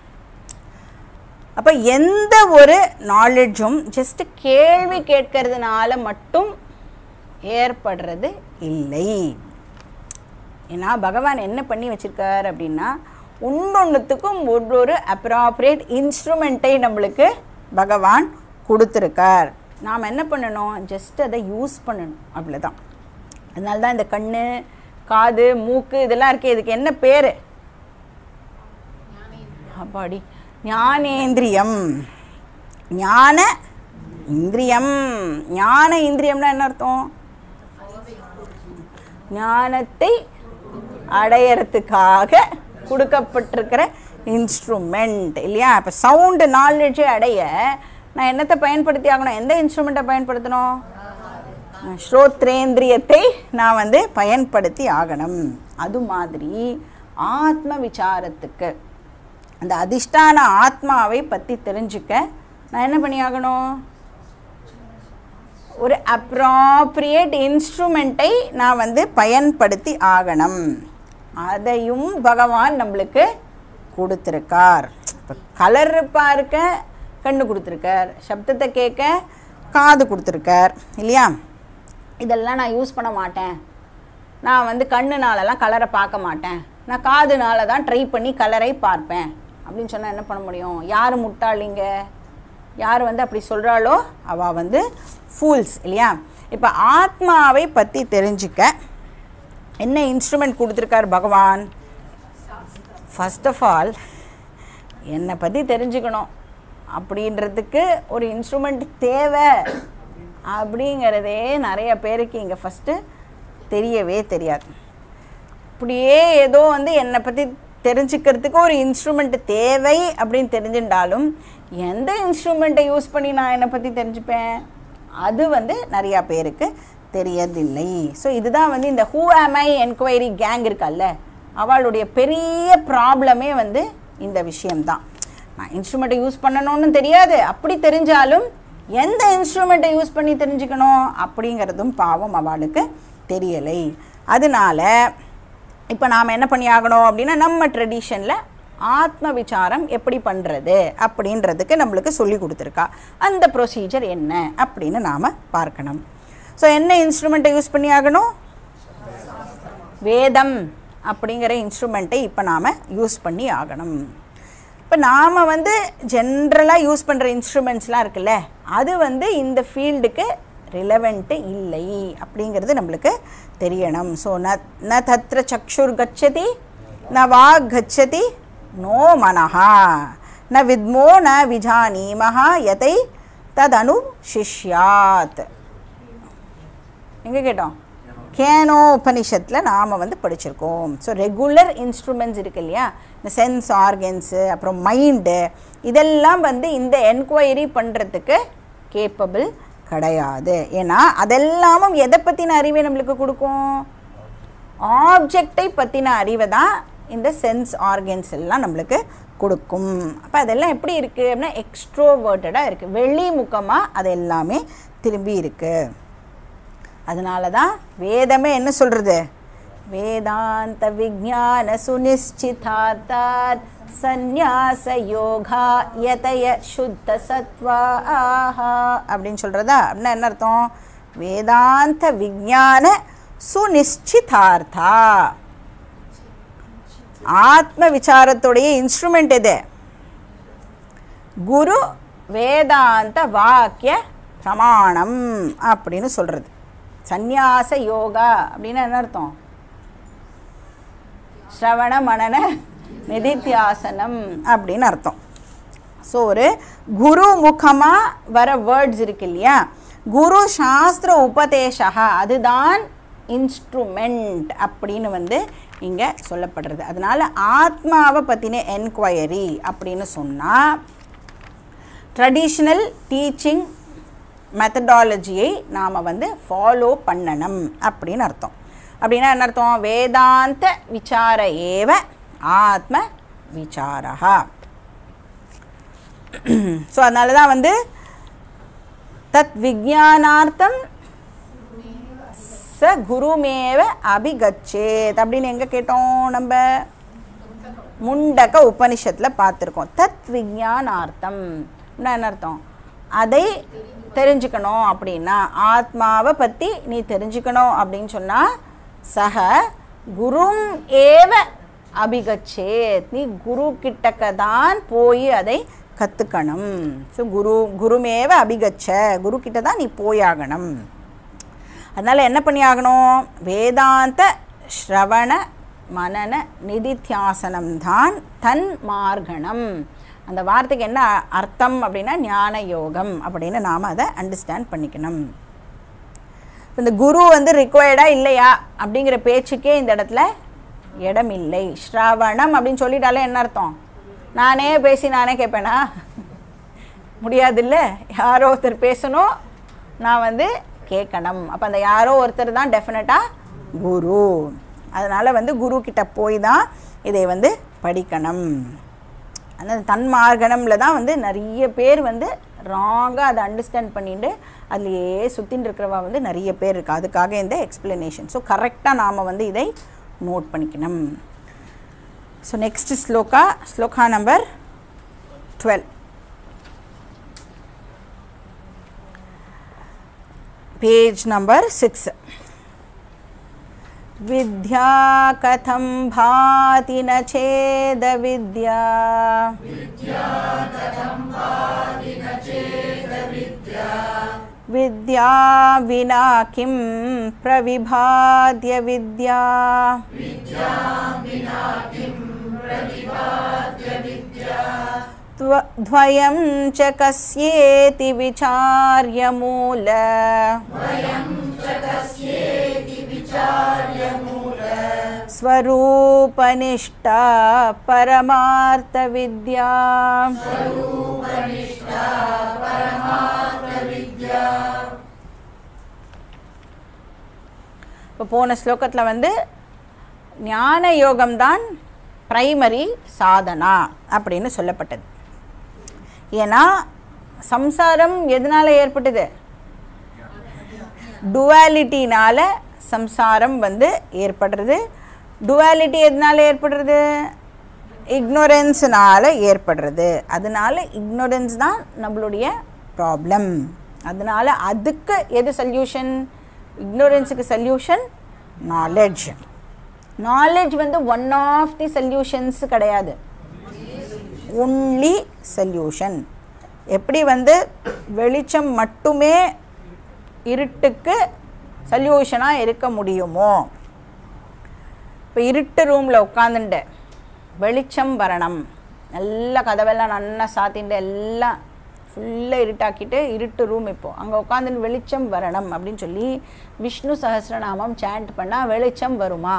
அப்போ எந்த ஒரு நாலேஜும் ஜஸ்ட் கேள்வி கேட்கறதுனால மட்டும் ஏற்படுறது இல்லை. ஏன்னா பகவான் என்ன பண்ணி வச்சுருக்கார் அப்படின்னா, ஒன்றொன்றுத்துக்கும் ஒரு அப்ராப்ரியேட் இன்ஸ்ட்ருமெண்ட்டை நம்மளுக்கு பகவான் கொடுத்துருக்கார். நாம் என்ன பண்ணணும், ஜஸ்ட் அதை யூஸ் பண்ணணும், அவ்வளோதான். அதனால தான் இந்த கண், காது, மூக்கு இதெல்லாம் இருக்குது. இதுக்கு என்ன பேர், அப்பாடி ஞானேந்திரியம். ஞான இந்திரியம். ஞான இந்திரியம்னா என்ன அர்த்தம், ஞானத்தை அடையறதுக்காக கொடுக்கப்பட்டிருக்கிற இன்ஸ்ட்ருமெண்ட் இல்லையா. இப்போ சவுண்டு நாலேஜை அடைய நான் என்னத்தை பயன்படுத்தி ஆகணும், எந்த இன்ஸ்ட்ருமெண்ட்டை பயன்படுத்தணும், ஸ்ரோத்ரேந்திரியத்தை நான் வந்து பயன்படுத்தி ஆகணும். அது மாதிரி ஆத்ம விசாரத்துக்கு அந்த அதிஷ்டான ஆத்மாவை பற்றி தெரிஞ்சுக்க நான் என்ன பண்ணி ஆகணும், ஒரு அப்ராப்ரியேட் இன்ஸ்ட்ருமெண்ட்டை நான் வந்து பயன்படுத்தி ஆகணும். அதையும் பகவான் நம்மளுக்கு கொடுத்துருக்கார். இப்போ கலர் பார்க்க கண்ணு கொடுத்துருக்கார், சப்தத்தை கேட்க காது கொடுத்துருக்கார் இல்லையா. இதெல்லாம் நான் யூஸ் பண்ண மாட்டேன், நான் வந்து கண்ணுனாலலாம் கலரை பார்க்க மாட்டேன், நான் காதுனால தான் ட்ரை பண்ணி கலரை பார்ப்பேன் அப்படின்னு சொன்னால் என்ன பண்ண முடியும், யார் முட்டாளிங்க, யார் வந்து அப்படி சொல்கிறாளோ அவள் வந்து ஃபூல்ஸ் இல்லையா. இப்போ ஆத்மாவை பற்றி தெரிஞ்சுக்க என்ன இன்ஸ்ட்ருமெண்ட் கொடுத்துருக்கார் பகவான், ஃபர்ஸ்ட் ஆஃப் ஆல் என்னை பற்றி தெரிஞ்சுக்கணும் அப்படின்றதுக்கு ஒரு இன்ஸ்ட்ருமெண்ட் தேவை அப்படிங்கிறதே நிறைய பேருக்கு இங்கே ஃபஸ்ட்டு தெரியவே தெரியாது. அப்படியே ஏதோ வந்து என்னை பற்றி தெரிஞ்சுக்கிறதுக்கு ஒரு இன்ஸ்ட்ருமெண்ட் தேவை அப்படின்னு தெரிஞ்சுட்டாலும் எந்த இன்ஸ்ட்ருமெண்ட்டை யூஸ் பண்ணி நான் என்னை பற்றி தெரிஞ்சுப்பேன், அது வந்து நிறையா பேருக்கு தெரியதில்லை. ஸோ இதுதான் வந்து இந்த ஹூ ஆம் ஐ என்கொயரி கேங் இருக்கல்ல, அவளுடைய பெரிய ப்ராப்ளமே வந்து இந்த விஷயம்தான். நான் இன்ஸ்ட்ருமெண்ட்டை யூஸ் பண்ணணும்னு தெரியாது, அப்படி தெரிஞ்சாலும் எந்த இன்ஸ்ட்ருமெண்ட்டை யூஸ் பண்ணி தெரிஞ்சுக்கணும் அப்படிங்கிறதும் பாவம் அவளுக்கு தெரியலை. அதனால இப்போ நாம் என்ன பண்ணி ஆகணும் அப்படின்னா, நம்ம ட்ரெடிஷனில் ஆத்ம விசாரம் எப்படி பண்ணுறது அப்படின்றதுக்கு நம்மளுக்கு சொல்லி கொடுத்துருக்கா. அந்த ப்ரொசீஜர் என்ன அப்படின்னு நாம் பார்க்கணும். ஸோ என்ன இன்ஸ்ட்ருமெண்ட்டை யூஸ் பண்ணி ஆகணும்? வேதம் அப்படிங்கிற இன்ஸ்ட்ருமெண்ட்டை இப்போ நாம் யூஸ் பண்ணி ஆகணும். இப்போ நாம் வந்து ஜென்ரலாக யூஸ் பண்ணுற இன்ஸ்ட்ருமெண்ட்ஸ்லாம் இருக்குல்ல, அது வந்து இந்த ஃபீல்டுக்கு ரிலவெண்ட்டு இல்லை அப்படிங்கிறது நம்மளுக்கு தெரியணும். ஸோ ந தத்ர சக்ஷுர் கச்சதி ந வாக் கச்சதி நோ மனஹா ந வித்மோ ந விஜானீமஹா யதை ததனு சிஷ்யாத். எங்கே கேட்டோம்? கேனோ உபனிஷத்தில் நாம் வந்து படிச்சிருக்கோம். ஸோ ரெகுலர் இன்ஸ்ட்ருமெண்ட்ஸ் இருக்கு இல்லையா, இந்த சென்ஸ் ஆர்கன்ஸு அப்புறம் மைண்டு, இதெல்லாம் வந்து இந்த என்கொயரி பண்ணுறதுக்கு கேப்பபிள் கிடையாது. ஏன்னா அதெல்லாமும் எதை பற்றின அறிவை நம்மளுக்கு கொடுக்கும்? ஆப்ஜெக்டை பற்றின அறிவை தான் இந்த சென்ஸ் ஆர்கன்ஸ் எல்லாம் நம்மளுக்கு கொடுக்கும். அப்போ அதெல்லாம் எப்படி இருக்குது அப்படின்னா எக்ஸ்ட்ரோவர்ட்டடாக இருக்குது, வெளிமுகமாக அது எல்லாமே திரும்பி இருக்குது. அதனால தான் வேதமே என்ன சொல்கிறது? வேதாந்த விஜான சுனிஷ்சிதார்த்தாத் சந்நியாச யோகா யதய சுத்த சத்வா ஆஹா அப்படின்னு சொல்கிறதா. அப்படின்னா என்ன அர்த்தம்? வேதாந்த விஜான சுனிஷ்சிதார்த்தா, ஆத்ம விசாரத்துடைய இன்ஸ்ட்ருமெண்ட் எது? குரு வேதாந்த வாக்கிய பிரமாணம் அப்படின்னு சொல்கிறது. சந்நியாச யோகா அப்படின்னா என்ன அர்த்தம்? ஸ்ரவண மனன நிதித்தியாசனம் அப்படின்னு அர்த்தம். ஸோ ஒரு குரு முகமாக வர வேர்ட்ஸ் இருக்கு இல்லையா, குரு சாஸ்திர உபதேசா, அதுதான் இன்ஸ்ட்ருமெண்ட் அப்படின்னு வந்து இங்கே சொல்லப்படுறது. அதனால் ஆத்மாவை பற்றின என்கொயரி அப்படின்னு சொன்னால் ட்ரெடிஷ்னல் டீச்சிங் மெத்தடாலஜியை நாம் வந்து ஃபாலோ பண்ணணும் அப்படின்னு அர்த்தம். அப்படின்னா என்ன அர்த்தம்? வேதாந்த விசார ஏவ ஆத்ம விசாரா. ஸோ அதனால தான் வந்து தத் விஜானார்த்தம் ச குருமேவ அபிகச்சேத் அப்படின்னு எங்கே கேட்டோம்? நம்ம முண்டக உபனிஷத்தில் பார்த்துருக்கோம். தத் விஜானார்த்தம் என்ன அர்த்தம்? அதை தெரிஞ்சுக்கணும் அப்படின்னா, ஆத்மாவை பற்றி நீ தெரிஞ்சுக்கணும் அப்படின்னு சொன்னால் சக குரும் ஏவ அபிகச்சேத், நீ குரு கிட்டக்க தான் போய் அதை கற்றுக்கணும். ஸோ குருமேவ அபிகச்ச, குரு கிட்ட தான் நீ போயாகணும். அதனால் என்ன பண்ணி ஆகணும்? வேதாந்த ஸ்ரவண மனன நிதித்தியாசனம் தான் தன் மார்கணம். அந்த வார்த்தைக்கு என்ன அர்த்தம் அப்படின்னா ஞான யோகம் அப்படின்னு நாம் அதை அண்டர்ஸ்டாண்ட் பண்ணிக்கணும். இந்த குரு வந்து ரிக்வயர்டாக இல்லையா அப்படிங்கிற பேச்சுக்கே இந்த இடத்துல இடம் இல்லை. ஸ்ரவணம் அப்படின்னு சொல்லிட்டாலே என்ன அர்த்தம்? நானே பேசி நானே கேட்பேனா? முடியாதுல்ல. யாரோ ஒருத்தர் பேசணும், நான் வந்து கேட்கணும். அப்போ அந்த யாரோ ஒருத்தர் தான் டெஃபினட்டாக குரு. அதனால் வந்து குரு கிட்ட போய் தான் இதை வந்து படிக்கணும். அந்த தன்மார்கணமில் தான் வந்து நிறைய பேர் வந்து ராங்காக அதை அண்டர்ஸ்டாண்ட் பண்ணிட்டு அதுலேயே சுற்றின்னு இருக்கிறவா வந்து நிறைய பேர் இருக்குது. அதுக்காக இந்த எக்ஸ்பிளனேஷன். ஸோ கரெக்டாக நாம் வந்து இதை நோட் பண்ணிக்கணும். So next shloka number 12, page number 6. विद्या कथं भाति न चेद विद्या, विद्या विना किं प्रविभाद्य विद्या, द्वयं च कस्येति विचार्य मूल, स्वरूपनिष्ठा परमार्थ विद्या, இப்போ போன ஸ்லோகத்தில் வந்து ஞான யோகம்தான் பிரைமரி சாதனா அப்படின்னு சொல்லப்பட்டது. ஏன்னா சம்சாரம் எதனால் ஏற்பட்டது? டுவாலிட்டினால சம்சாரம் வந்து ஏற்படுறது. டுவாலிட்டி எதனால் ஏற்படுறது? இக்னோரன்ஸ்னால் ஏற்படுறது. அதனால இக்னோரன்ஸ் தான் நம்மளுடைய ப்ராப்ளம். அதனால் அதுக்கு எது சொல்யூஷன்? இக்னோரன்ஸுக்கு சொல்யூஷன் நாலெட்ஜ். நாலெட்ஜ் வந்து ஒன் ஆஃப் தி சொல்யூஷன்ஸ் கிடையாது, ஒன்லி சொல்யூஷன். எப்படி வந்து வெளிச்சம் மட்டுமே இருட்டுக்கு சொல்யூஷனாக இருக்க முடியுமோ, இப்போ இருட்டு ரூமில் உட்காந்துட்டு வெளிச்சம் வரணும், நல்ல கதவெல்லாம் நல்லா சாத்திட்டு எல்லாம் ஃபுல்லாக இருட்டாக்கிட்டு இருட்டு ரூம் இப்போது அங்கே உட்காந்துட்டு வெளிச்சம் வரணும் அப்படின்னு சொல்லி விஷ்ணு சஹஸ்ரநாமம் சாண்ட் பண்ணால் வெளிச்சம் வருமா?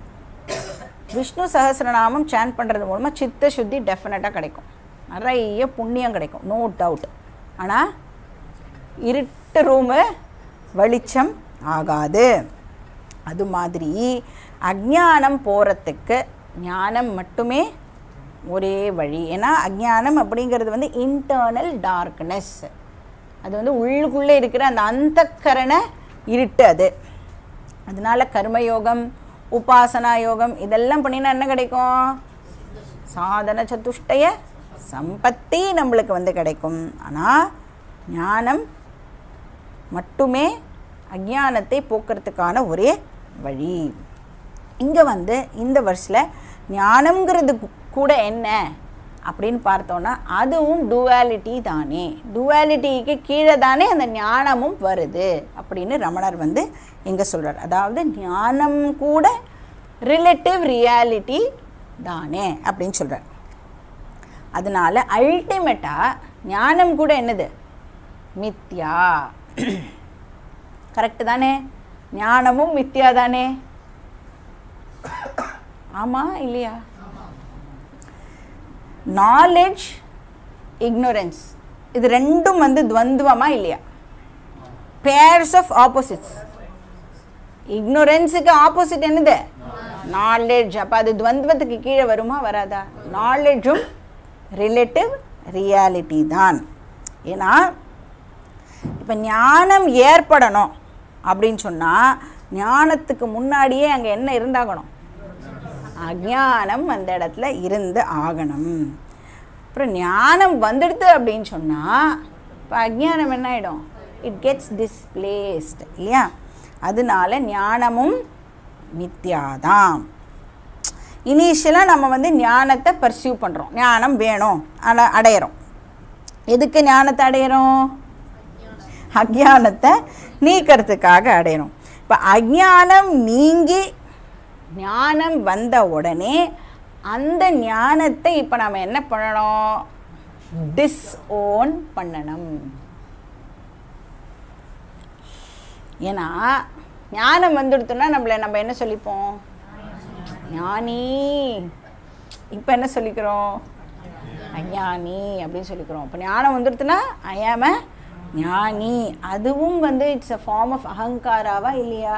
விஷ்ணு சஹஸ்ரநாமம் சாண்ட் பண்ணுறது மூலமாக சித்த சுத்தி டெஃபினட்டாக கிடைக்கும், நிறைய புண்ணியம் கிடைக்கும், நோ டவுட். ஆனால் இருட்டு ரூமு வெளிச்சம் ஆகாது. அது மாதிரி அஜ்ஞானம் போகிறதுக்கு ஞானம் மட்டுமே ஒரே வழி. ஏன்னா அஜ்ஞானம் அப்படிங்கிறது வந்து இன்டர்னல் டார்க்னஸ், அது வந்து உள்ளுக்குள்ளே இருக்கிற அந்த அந்தக்கரண இருட்டு அது. அதனால கர்மயோகம், உபாசனா யோகம் இதெல்லாம் பண்ணினா என்ன கிடைக்கும்? சாதன சதுஷ்டய சம்பத்தி நம்மளுக்கு வந்து கிடைக்கும். ஆனால் ஞானம் மட்டுமே அஜ்ஞானத்தை போக்குறதுக்கான ஒரே வழி. இங்கே வந்து இந்த வருஷத்தில் ஞானம்ங்கிறது கூட என்ன அப்படின்னு பார்த்தோன்னா அதுவும் டுவாலிட்டி தானே, டுவாலிட்டிக்கு கீழே தானே அந்த ஞானமும் வருது அப்படின்னு ரமணர் வந்து எங்கே சொல்கிறார். அதாவது ஞானம் கூட ரிலேட்டிவ் ரியாலிட்டி தானே அப்படின்னு சொல்கிறார். அதனால் அல்டிமேட்டாக ஞானம் கூட என்னது? மித்யா. கரெக்டு தானே? ஞானமும் மித்யா தானே? ஆமாம் இல்லையா? நாலெட்ஜ், இக்னோரன்ஸ் இது ரெண்டும் வந்து துவந்துவமா இல்லையா? Pairs of opposites. இக்னோரன்ஸுக்கு ஆப்போசிட் என்னது? நாலெட்ஜ். அப்போ அது துவந்துவத்துக்கு கீழே வருமா வராதா? நாலெட்ஜும் ரிலேட்டிவ் ரியாலிட்டி தான். ஏன்னா இப்போ ஞானம் ஏற்படணும் அப்படின்னு சொன்னால் ஞானத்துக்கு முன்னாடியே அங்கே என்ன இருந்தாகணும்? அஜ்ஞானம் அந்த இடத்துல இருந்து ஆகணும். அப்புறம் ஞானம் வந்துடுது அப்படின்னு சொன்னால் இப்போ அஜ்ஞானம் என்ன ஆகிடும்? இட் கெட்ஸ் டிஸ்பிளேஸ்ட் இல்லையா? அதனால ஞானமும் மித்யாதான். இனிஷியலாக நம்ம வந்து ஞானத்தை பர்சியூ பண்ணுறோம், ஞானம் வேணும் அடையிறோம். எதுக்கு ஞானத்தை அடையிறோம்? அஜ்ஞானத்தை நீக்கிறதுக்காக அடையிறோம். இப்போ அஜ்ஞானம் நீங்கி ஞானம் வந்த உடனே அந்த ஞானத்தை இப்போ நம்ம என்ன பண்ணணும்? டிஸ்ஓன் பண்ணணும். ஏன்னா ஞானம் வந்துடுத்துன்னா நம்ம என்ன சொல்லிப்போம்? ஞானி. இப்போ என்ன சொல்லிக்கிறோம்? அஞ்ஞானி அப்படின்னு சொல்லிக்கிறோம். இப்போ ஞானம் வந்துடுத்துன்னா ஐ ஆம் அ ஞானி. அதுவும் வந்து இட்ஸ் அ ஃபார்ம் ஆஃப் அகங்காராவா இல்லையா?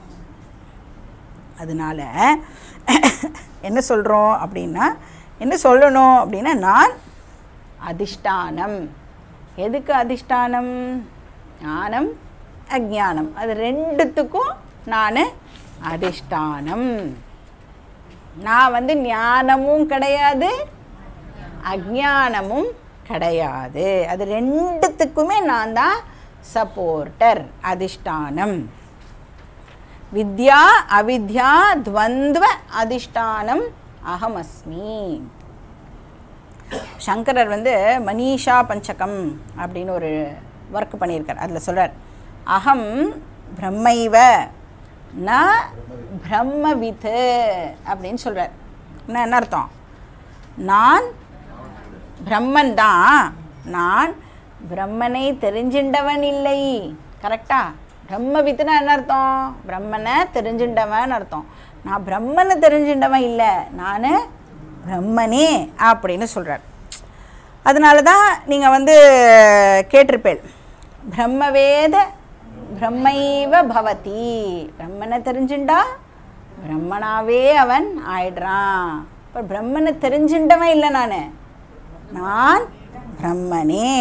அதனால என்ன சொல்கிறோம் அப்படின்னா, என்ன சொல்லணும் அப்படின்னா, நான் அதிஷ்டானம். எதுக்கு அதிஷ்டானம்? ஞானம் அஜ்ஞானம் அது ரெண்டுத்துக்கும் நான் அதிஷ்டானம். நான் வந்து ஞானமும் கிடையாது அஜ்ஞானமும் கிடையாது, அது ரெண்டுத்துக்குமே நான் தான் சப்போர்ட்டர், அதிஷ்டானம். வித்யா அவித்யா துவந்துவ அதிஷ்டானம் அகமஸ்மி. சங்கரர் வந்து மனிஷா பஞ்சகம் அப்படின்னு ஒரு ஒர்க் பண்ணியிருக்கார். அதில் சொல்கிறார், அகம் பிரம்மைவ ந பிரம்மவித் அப்படின்னு சொல்கிறார். என்ன அர்த்தம்? நான் பிரம்மன் தான், நான் பிரம்மனை தெரிஞ்சின்றவன் இல்லை. கரெக்டா? பிரம்மவித்துனா என்ன அர்த்தம்? பிரம்மனை தெரிஞ்சின்றவன் அர்த்தம். நான் பிரம்மனை தெரிஞ்சின்றவன் இல்லை, நான் பிரம்மனே அப்படின்னு சொல்கிறார். அதனால தான் நீங்கள் வந்து கேட்டிருப்பேன், பிரம்மவேத பிரம்மைவ பவதி. பிரம்மனை தெரிஞ்சுண்டா பிரம்மனாவே அவன் ஆயிடுறான். இப்போ பிரம்மனை தெரிஞ்சுண்டவன் இல்லை, நான் பிரம்மனே.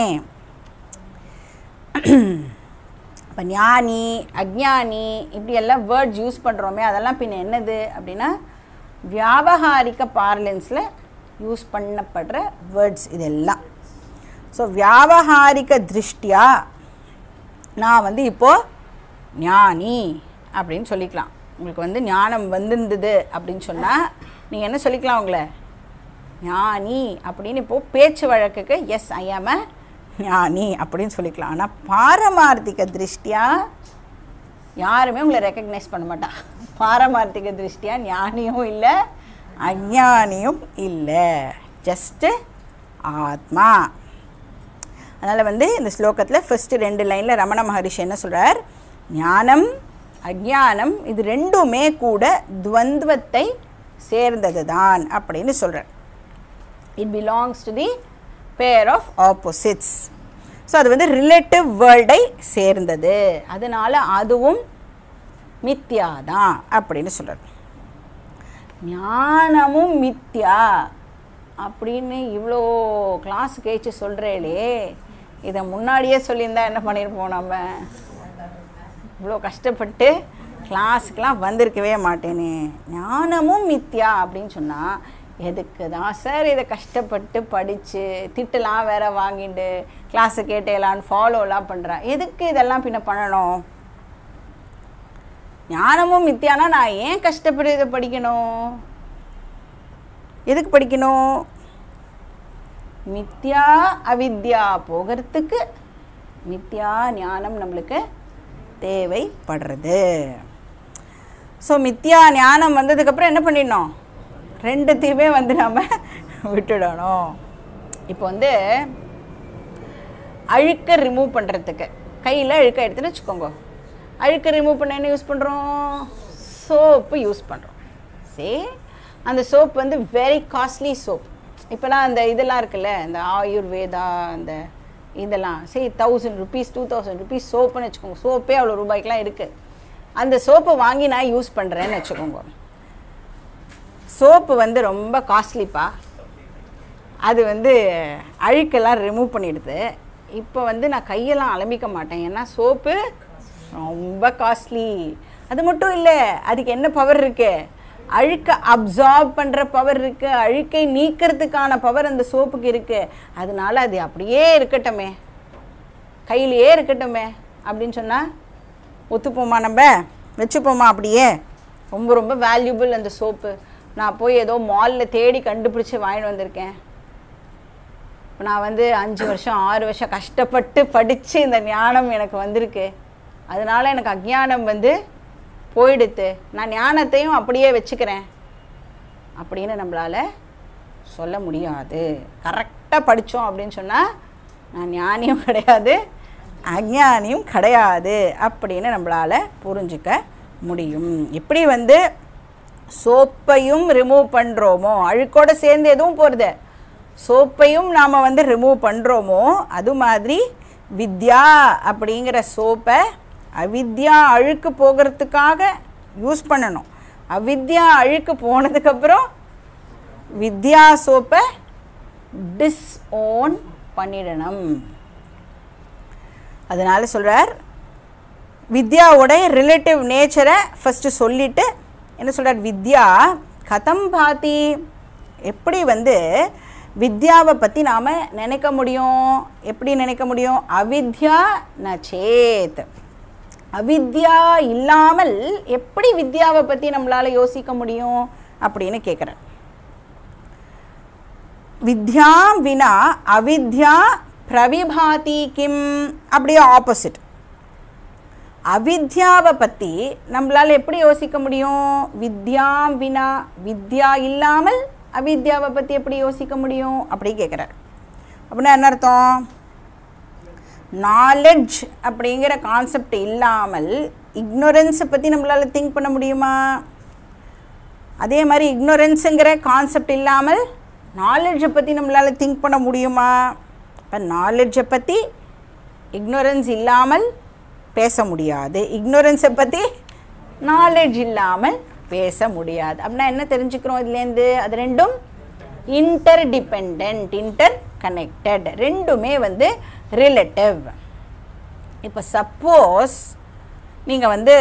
இப்போ ஞானி அஜ்ஞானி இப்படி எல்லாம் வேர்ட்ஸ் யூஸ் பண்ணுறோமே, அதெல்லாம் பின்ன என்னது அப்படின்னா வியாபகாரிக பார்லன்ஸில் யூஸ் பண்ணப்படுற வேர்ட்ஸ் இதெல்லாம். ஸோ வியாபகாரிக திருஷ்டியா நான் வந்து இப்போது ஞானி அப்படின்னு சொல்லிக்கலாம். உங்களுக்கு ஞானம் வந்திருந்தது அப்படின்னு சொன்னால் நீங்கள் என்ன சொல்லிக்கலாம், உங்களை ஞானி அப்படின்னு இப்போது பேச்சு வழக்குக்கு எஸ் ஐ ஆம் அ ஞானி அப்படின்னு சொல்லிக்கலாம். ஆனால் பாரமார்த்திக திருஷ்டியா யாருமே உங்களை ரெக்கக்னைஸ் பண்ண மாட்டா. பாரமார்த்திக திருஷ்டியா ஞானியும் இல்லை அஞ்ஞானியும் இல்லை, ஜஸ்ட்டு ஆத்மா. அதனால் இந்த ஸ்லோகத்தில் ஃபஸ்ட்டு 2 லைனில் ரமண மகரிஷி என்ன சொல்கிறார், ஞானம் அஜ்ஞானம் இது ரெண்டுமே கூட துவந்துவத்தை சேர்ந்தது தான் அப்படின்னு சொல்கிறார். It belongs to the pair of opposites. So அது ரிலேட்டிவ் வேர்ல்டை சேர்ந்தது, அதனால் அதுவும் மித்யாதான் அப்படின்னு சொல்கிறார். ஞானமும் மித்யா அப்படின்னு இவ்வளோ கிளாஸ் கேச்சு சொல்கிறேளே, இதை முன்னாடியே சொல்லியிருந்தா என்ன பண்ணியிருப்போம், நம்ம இவ்வளோ கஷ்டப்பட்டு கிளாஸுக்கெலாம் வந்திருக்கவே மாட்டேனே. ஞானமும் மித்யா அப்படின்னு சொன்னால் எதுக்கு தான் சார் இதை கஷ்டப்பட்டு படித்து திட்டலாம் வேற வாங்கிட்டு கிளாஸு கேட்டேலான்னு ஃபாலோலாம் பண்ணுறேன், எதுக்கு இதெல்லாம் பின்ன பண்ணணும்? ஞானமும் மித்தியானா நான் ஏன் கஷ்டப்பட்டு இதை படிக்கணும்? எதுக்கு படிக்கணும்? மித்யா அவித்யா போகிறதுக்கு மித்யா ஞானம் நம்மளுக்கு தேவைப்படுறது. ஸோ மித்யா ஞானம் வந்ததுக்கப்புறம் என்ன பண்ணிடணும், ரெண்டுத்தையுமே நம்ம விட்டுடணும். இப்போ அழுக்கை ரிமூவ் பண்ணுறதுக்கு கையில் அழுக்கை எடுத்துன்னு வச்சுக்கோங்க. அழுக்கை ரிமூவ் பண்ண என்ன யூஸ் பண்ணுறோம், சோப்பு யூஸ் பண்ணுறோம். சரி, அந்த சோப் வெரி காஸ்ட்லி சோப். இப்போலாம் அந்த இதெல்லாம் இருக்குல்ல, இந்த ஆயுர்வேதா அந்த இதெல்லாம் சரி 1000 rupees 2000 rupees சோப்புன்னு வச்சுக்கோங்க. சோப்பே அவ்வளோ ரூபாய்க்கெலாம் இருக்குது. அந்த சோப்பை வாங்கி நான் யூஸ் பண்ணுறேன்னு வச்சுக்கோங்க. சோப்பு ரொம்ப காஸ்ட்லிப்பா, அது அழுக்கெல்லாம் ரிமூவ் பண்ணிடுது. இப்போ நான் கையெல்லாம் அலம்பிக்க மாட்டேன், ஏன்னா சோப்பு ரொம்ப காஸ்ட்லி. அது மட்டும் இல்லை, அதுக்கு என்ன பவர் இருக்குது, அழுக்கை அப்சார்ப் பண்ணுற பவர் இருக்குது, அழுக்கை நீக்கிறதுக்கான பவர் அந்த சோப்புக்கு இருக்குது. அதனால அது அப்படியே இருக்கட்டுமே, கையிலையே இருக்கட்டுமே அப்படின்னு சொன்னால் ஒத்துப்போமா? நம்ம வச்சுப்போமா? அப்படியே ரொம்ப ரொம்ப வேல்யூபிள் அந்த சோப்பு. நான் போய் ஏதோ மாலில் தேடி கண்டுபிடிச்சி வாங்கிட்டு வந்திருக்கேன். இப்போ நான் 5 வருஷம் 6 வருஷம் கஷ்டப்பட்டு படித்து இந்த ஞானம் எனக்கு வந்திருக்கு. அதனால் எனக்கு அஜ்ஞானம் போயிடுத்து, நான் ஞானத்தையும் அப்படியே வச்சுக்கிறேன் அப்படின்னு நம்மளால் சொல்ல முடியாது. கரெக்டாக படித்தோம் அப்படின்னு சொன்னால் நான் ஞானியும் கிடையாது அஜ்ஞானியும் கிடையாது அப்படின்னு நம்மளால் புரிஞ்சிக்க முடியும். எப்படி சோப்பையும் ரிமூவ் பண்ணுறோமோ, அழுக்கோடு சேர்ந்து எதுவும் போகிறது, சோப்பையும் நாம் ரிமூவ் பண்ணுறோமோ, அது மாதிரி வித்யா அப்படிங்கிற சோப்பை அவித்யா அழுக்கு போகிறதுக்காக யூஸ் பண்ணணும். அவித்யா அழுக்கு போனதுக்கப்புறம் வித்யா சோப்பை டிஸ்ஓன் பண்ணிடணும். அதனால சொல்கிறார், வித்யாவோட ரிலேட்டிவ் நேச்சரை ஃபஸ்ட்டு சொல்லிவிட்டு என்ன சொல்கிறார், வித்யா கதம் பாதி, எப்படி வித்யாவை பற்றி நாம் நினைக்க முடியும், எப்படி நினைக்க முடியும், அவித்யா நச்சேத், அவித்யா இல்லாமல் எப்படி வித்யாவை பற்றி நம்மளால் யோசிக்க முடியும் அப்படின்னு கேட்குறேன். வித்யா வினா அவித்யா பிரவிபாதி கிம், அப்படியே ஆப்போசிட். அவித்யாவை பற்றி நம்மளால் எப்படி யோசிக்க முடியும், வித்யா வினா, வித்யா இல்லாமல் அவித்யாவை பற்றி எப்படி யோசிக்க முடியும் அப்படி கேட்குறார். அப்படின்னா என்ன அர்த்தம், நாலெட்ஜ் அப்படிங்கிற கான்செப்ட் இல்லாமல் இக்னோரன்ஸை பற்றி நம்மளால் திங்க் பண்ண முடியுமா? அதே மாதிரி இக்னோரன்ஸுங்கிற கான்செப்ட் இல்லாமல் நாலெட்ஜை பற்றி நம்மளால் திங்க் பண்ண முடியுமா? இப்போ நாலெட்ஜை பற்றி இக்னோரன்ஸ் இல்லாமல் பேச முடியாது. இக்னோரன்ஸை பற்றி நாலேஜ் இல்லாமல் பேச முடியாது. அப்படின்னா என்ன தெரிஞ்சுக்கிறோம் இதுலேருந்து? அது ரெண்டும் இன்டர்டிபெண்ட், இன்டர் கனெக்டட், ரெண்டுமே வந்து ரிலேட்டிவ். இப்போ சப்போஸ் நீங்கள் வந்து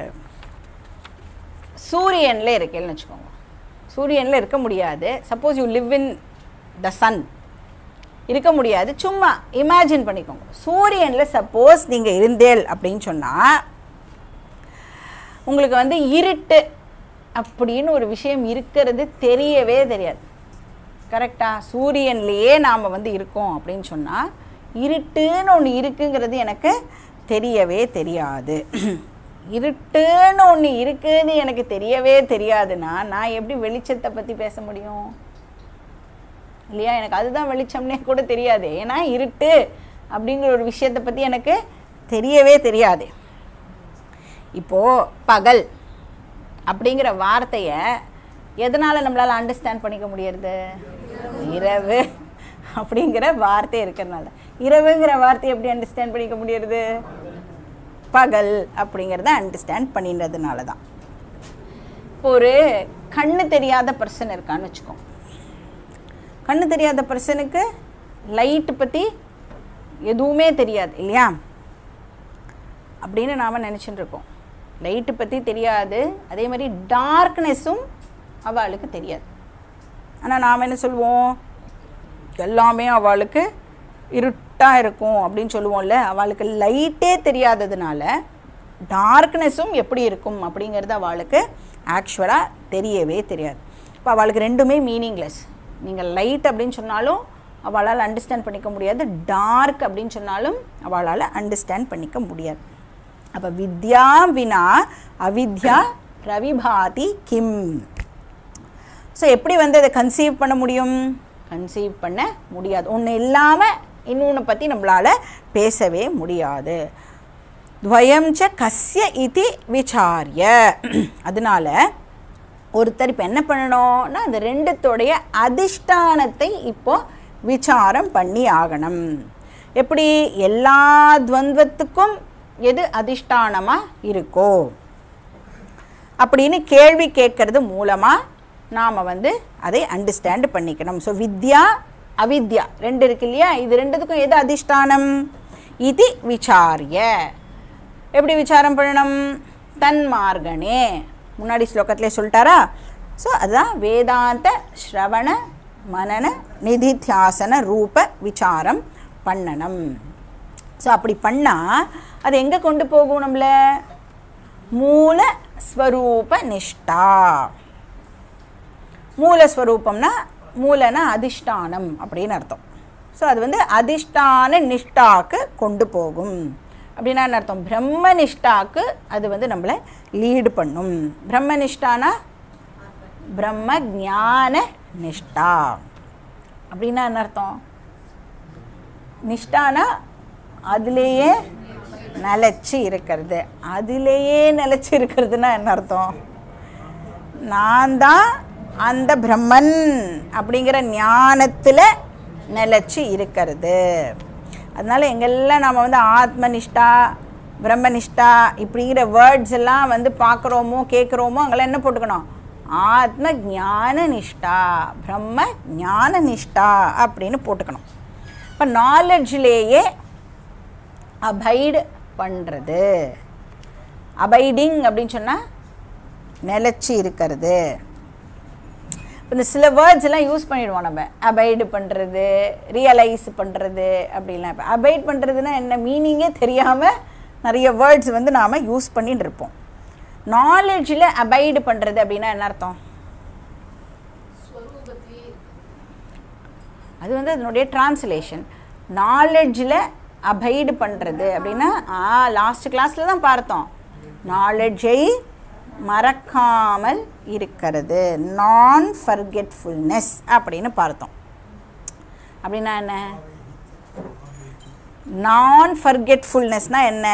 சூரியனில் இருக்கேன்னு வச்சுக்கோங்க. சூரியனில் இருக்க முடியாது. Suppose you live in the sun, இருக்க முடியாது. சும்மா இமேஜின் பண்ணிக்கோங்க. சூரியனில் சப்போஸ் நீங்கள் இருந்தேல் அப்படின்னு சொன்னால் உங்களுக்கு வந்து இருட்டு அப்படின்னு ஒரு விஷயம் இருக்கிறது தெரியவே தெரியாது. கரெக்டாக? சூரியன்லேயே நாம் வந்து இருக்கோம் அப்படின்னு சொன்னால் இருட்டுன்னு ஒன்று இருக்குங்கிறது எனக்கு தெரியவே தெரியாது. இருட்டுன்னு ஒன்று இருக்குன்னு எனக்கு தெரியவே தெரியாதுன்னா நான் எப்படி வெளிச்சத்தை பற்றி பேச முடியும்? இல்லையா? எனக்கு அதுதான் வெளிச்சம்னே கூட தெரியாது. ஏன்னா இருட்டு அப்படிங்கிற ஒரு விஷயத்தை பற்றி எனக்கு தெரியவே தெரியாது. இப்போது பகல் அப்படிங்கிற வார்த்தையை எதனால் நம்மளால் அண்டர்ஸ்டாண்ட் பண்ணிக்க முடியறது? இரவு அப்படிங்கிற வார்த்தை இருக்கிறதுனால. இரவுங்கிற வார்த்தையை எப்படி அண்டர்ஸ்டாண்ட் பண்ணிக்க முடியறது? பகல் அப்படிங்கிறத அண்டர்ஸ்டாண்ட் பண்ணின்றதுனால தான். இப்போ ஒரு கண்ணு தெரியாத பர்சன் இருக்கான்னு வச்சுக்கோங்க. கண்ணு தெரியாத பர்சனுக்கு லைட்டு பற்றி எதுவுமே தெரியாது இல்லையா? அப்படின்னு நாம் நினச்சிட்டு இருக்கோம். லைட்டு பற்றி தெரியாது. அதே மாதிரி டார்க்னஸும் அவளுக்கு தெரியாது. ஆனால் நாம் என்ன சொல்லுவோம்? எல்லாமே அவளுக்கு இருட்டாக இருக்கும் அப்படின்னு சொல்லுவோம்ல. அவளுக்கு லைட்டே தெரியாததுனால டார்க்னஸும் எப்படி இருக்கும் அப்படிங்கிறது அவளுக்கு ஆக்சுவலாக தெரியவே தெரியாது. இப்போ அவளுக்கு ரெண்டுமே மீனிங்லெஸ். நீங்கள் லைட் அப்படின்னு சொன்னாலும் அவளால் அண்டர்ஸ்டாண்ட் பண்ணிக்க முடியாது. டார்க் அப்படின்னு சொன்னாலும் அவளால் அண்டர்ஸ்டாண்ட் பண்ணிக்க முடியாது. அப்போ வித்யா வினா அவித்யா பிரவிபாதி கிம். ஸோ எப்படி வந்து அதை கன்சீவ் பண்ண முடியும்? கன்சீவ் பண்ண முடியாது. ஒன்று இல்லாமல் இன்னொன்று பற்றி நம்மளால் பேசவே முடியாது. துவயம் ச கஸ்ய இதி விசாரிய. அதனால ஒருத்தர் இப்போ என்ன பண்ணணும்னா அந்த ரெண்டுத்தோடைய அதிஷ்டானத்தை இப்போ விசாரம் பண்ணி ஆகணும். எப்படி? எல்லா துவந்தத்துக்கும் எது அதிஷ்டானமாக இருக்கோ அப்படின்னு கேள்வி கேட்கறது மூலமாக நாம் வந்து அதை அண்டர்ஸ்டாண்ட் பண்ணிக்கணும். ஸோ வித்யா அவித்யா ரெண்டு இருக்கு இல்லையா? இது ரெண்டுத்துக்கும் எது அதிஷ்டானம்? இது விசாரிய. எப்படி விசாரம் பண்ணணும்? தன்மார்கனே. முன்னாடி ஸ்லோகத்திலே சொல்லிட்டாரா? ஸோ அதுதான் வேதாந்த ஸ்ரவண மனன நிதித்தியாசன ரூப விசாரம் பண்ணணும். ஸோ அப்படி பண்ணால் அது எங்கே கொண்டு போகும்? நம்மள மூல ஸ்வரூப நிஷ்டா. மூலஸ்வரூபம்னா மூலனா அதிஷ்டானம் அப்படின்னு அர்த்தம். ஸோ அது வந்து அதிஷ்டான நிஷ்டாக்கு கொண்டு போகும். அப்படின்னா என்ன அர்த்தம்? பிரம்ம நிஷ்டாக்கு அது வந்து நம்மளை லீடு பண்ணும். பிரம்ம நிஷ்டானா பிரம்ம ஞான நிஷ்டா. அப்படின்னா என்ன அர்த்தம்? நிஷ்டானா அதிலேயே நிலச்சி இருக்கிறது. அதிலேயே நிலச்சி இருக்கிறதுனா என்ன அர்த்தம்? நான் தான் அந்த பிரம்மன் அப்படிங்கிற ஞானத்தில் நிலச்சி இருக்கிறது. அதனால் எங்கெல்லாம் நாம் வந்து ஆத்மனிஷ்டா பிரம்மனிஷ்டா இப்படிங்கிற வேர்ட்ஸ் எல்லாம் வந்து பார்க்குறோமோ கேட்குறோமோ அங்கெல்லாம் என்ன போட்டுக்கணும்? ஆத்ம ஞான நிஷ்டா பிரம்ம ஞான நிஷ்டா அப்படின்னு போட்டுக்கணும். இப்போ நாலெட்ஜ்லேயே அபைடு பண்ணுறது. அபைடிங் அப்படின்னு சொன்னால் நிலச்சி இருக்கிறது. இந்த சில வேர்ட்ஸ் எல்லாம் யூஸ் பண்ணிடுவோம் நம்ம. அபைடு பண்ணுறது, ரியலைஸ் பண்ணுறது அப்படின்லாம். இப்போ அபைட் பண்ணுறதுன்னா என்ன மீனிங்கே தெரியாமல் நிறைய வேர்ட்ஸ் வந்து நாம் யூஸ் பண்ணிட்டு இருப்போம். நாலேஜில் அபைடு பண்ணுறது அப்படின்னா என்ன அர்த்தம்? அது வந்து அதனுடைய டிரான்ஸ்லேஷன். நாலேஜில் அபைடு பண்ணுறது அப்படின்னா லாஸ்ட் கிளாஸில் தான் பார்த்தோம். நாலேஜை மறக்காமல் இருக்கிறது, நான் ஃபர்கெட்ஃபுல்னஸ் அப்படின்னு பார்த்தோம். அப்படின்னா என்ன? நான் ஃபர்கெட்ஃபுல்னஸ்னால் என்ன?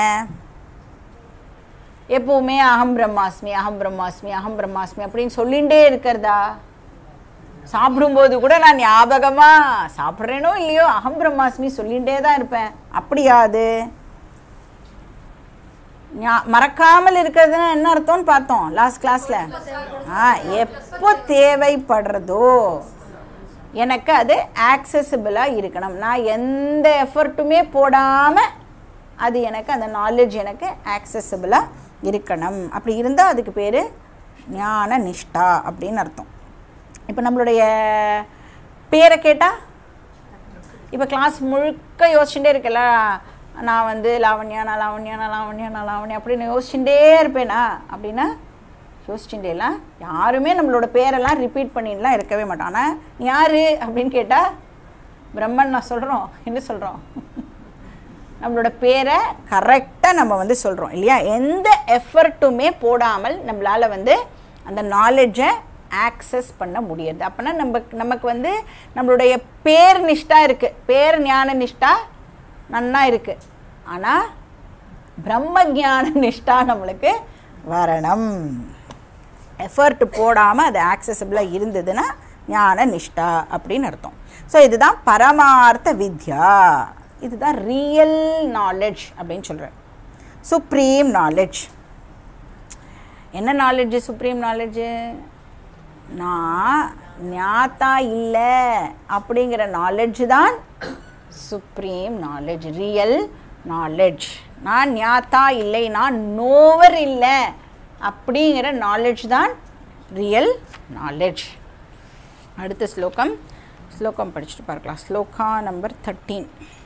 எப்போவுமே அகம் பிரம்மாஸ்மி அகம் பிரம்மாஸ்மி அகம் பிரம்மாஸ்மி அப்படின்னு சொல்லிகிட்டே இருக்கிறதா? சாப்பிடும்போது கூட நான் ஞாபகமாக சாப்பிட்றேனோ இல்லையோ அகம் பிரம்மாஸ்மி சொல்லிகிட்டே தான் இருப்பேன். அப்படியாது மறக்காமல் இருக்கிறதுனா என்ன அர்த்தம்னு பார்த்தோம் லாஸ்ட் கிளாஸில். எப்போ தேவைப்படுறதோ எனக்கு அது ஆக்சசிபிளாக இருக்கணும். நான் எந்த எஃபர்ட்டுமே போடாமல் அது எனக்கு அந்த நாலேஜ் எனக்கு ஆக்சசிபிளாக இருக்கணும். அப்படி இருந்தால் அதுக்கு பேர் ஞான நிஷ்டா அப்படின்னு அர்த்தம். இப்போ நம்மளுடைய பேரை கேட்டால் இப்போ கிளாஸ் முழுக்க யோசிச்சுட்டே இருக்கல, நான் வந்து லாவண்யா நான் லாவண்யா நான் லாவண்யா நான் லாவண்யா அப்படின்னு யோசிச்சுட்டே இருப்பேனா அப்படின்னா யோசிச்சுட்டேலாம் யாருமே நம்மளோட பேரெல்லாம் ரிப்பீட் பண்ணிடலாம் இருக்கவே மாட்டோம். ஆனால் யார் அப்படின்னு கேட்டால் பிரம்மன் நான் சொல்கிறோம். என்ன சொல்கிறோம்? நம்மளோட பேரை கரெக்டாக நம்ம வந்து சொல்கிறோம் இல்லையா? எந்த எஃபர்ட்டுமே போடாமல் நம்மளால் வந்து அந்த நாலேஜை ஆக்சஸ் பண்ண முடியாது. அப்போனா நமக்கு வந்து நம்மளுடைய பேர் நிஷ்டா இருக்குது, பேர் ஞான நிஷ்டா நன்னா இருக்குது. ஆனால் பிரம்ம ஞான நிஷ்டா நம்மளுக்கு வரணும். எஃபர்ட் போடாமல் அது ஆக்சசபிளாக இருந்ததுன்னா ஞான நிஷ்டா அப்படின்னு அர்த்தம். ஸோ இதுதான் பரமார்த்த வித்யா, இதுதான் ரியல் நாலேஜ் அப்படின்னு சொல்கிறேன். Supreme knowledge. என்ன நாலேஜ் சுப்ரீம் நாலேஜ்? நான் ஞாத்தா இல்லை அப்படிங்கிற நாலேஜ் தான் சுப்ரீம் நாலேஜ், ரியல் நாலேஜ். நான் ஞாத்தா இல்லை, நான் நோவர் இல்லை அப்படிங்கிற நாலேஜ் தான் ரியல் நாலேஜ். அடுத்த ஸ்லோகம் படிச்சுட்டு பார்க்கலாம். ஸ்லோகா நம்பர் 13.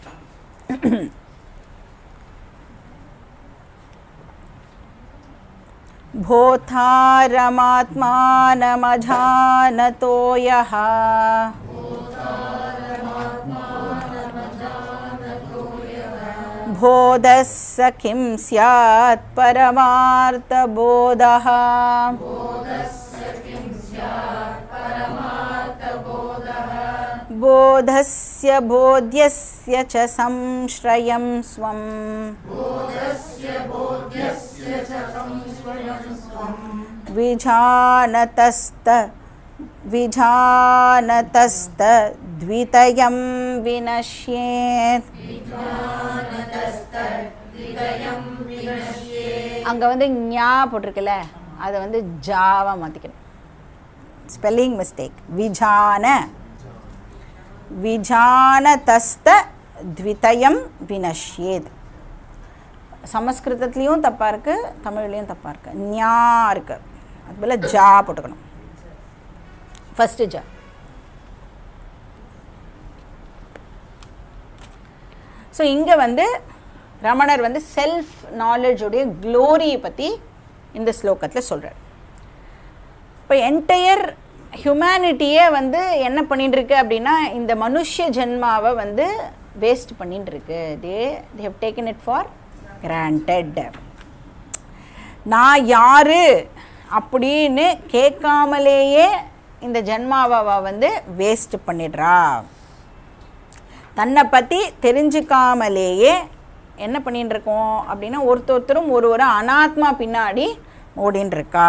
भोथारमात्मानमजानतो यः बोधस्य किं स्यात् परमार्थबोधः बोधस्य बोध्यस्य च संश्रयं स्वम् विजानतस्तद्वितयं विनश्येत्. அங்கே வந்து ஞா போட்டிருக்குல்ல, அதை வந்து ஜாவா மாற்றிக்கணும். Spelling mistake. விஜானதஸ்தத்விதயம் வினஷ்யேத். சமஸ்கிருதத்துலேயும் தப்பாக இருக்குது, தமிழ்லேயும் தப்பாக இருக்குது. ஞா இருக்குது, அது போல் ஜா போட்டுக்கணும். ஃபஸ்ட்டு ஜா. ஸோ இங்கே வந்து ரமணர் வந்து செல்ஃப் நாலேஜுடைய க்ளோரியை பற்றி இந்த ஸ்லோகத்தில் சொல்கிறார். இப்போ என்டையர் ஹியூமனிட்டியே வந்து என்ன பண்ணிட்டுருக்கு அப்படின்னா இந்த மனுஷ ஜென்மாவை வந்து வேஸ்ட் பண்ணிட்டுருக்கு. They have taken it for granted. நான் யார் அப்படின்னு கேட்காமலேயே இந்த ஜென்மாவை வந்து வேஸ்ட் பண்ணிடுறா. தன்னை பற்றி தெரிஞ்சுக்காமலேயே என்ன பண்ணிட்டு இருக்கோம் அப்படின்னா ஒருத்தரும் ஒரு அனாத்மா பின்னாடி ஓடின்னு இருக்கா.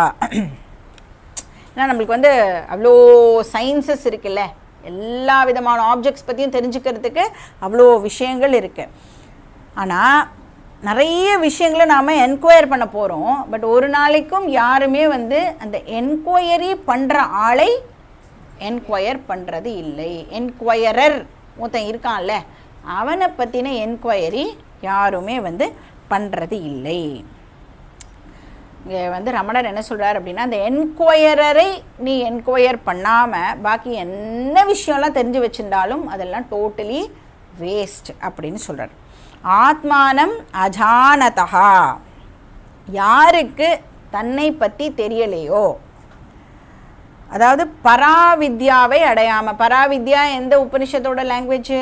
ஏன்னா நம்மளுக்கு வந்து அவ்வளோ சயின்சஸ் இருக்குல்ல, எல்லா விதமான ஆப்ஜெக்ட்ஸ் பற்றியும் தெரிஞ்சுக்கிறதுக்கு அவ்வளோ விஷயங்கள் இருக்குது. ஆனால் நிறைய விஷயங்களை நாம் என்கொயர் பண்ண போகிறோம். பட் ஒரு நாளைக்கும் யாருமே வந்து அந்த என்கொயரி பண்ணுற ஆளை என்கொயர் பண்ணுறது இல்லை. என்கொயரர் ஒருத்தன் இருக்கான்ல, அவனை பற்றின என்கொயரி யாருமே வந்து பண்ணுறது இல்லை. இங்கே வந்து ரமணர் என்ன சொல்கிறார் அப்படின்னா, அந்த என்கொயரரை நீ என்கொயர் பண்ணாமல் பாக்கி என்ன விஷயம்லாம் தெரிஞ்சு வச்சுருந்தாலும் அதெல்லாம் டோட்டலி வேஸ்ட் அப்படின்னு சொல்கிறார். ஆத்மானம் அஜானதா, யாருக்கு தன்னை பற்றி தெரியலையோ, அதாவது பராவித்யாவை அடையாமல். பராவித்யா எந்த உபனிஷத்தோட லாங்குவேஜ்?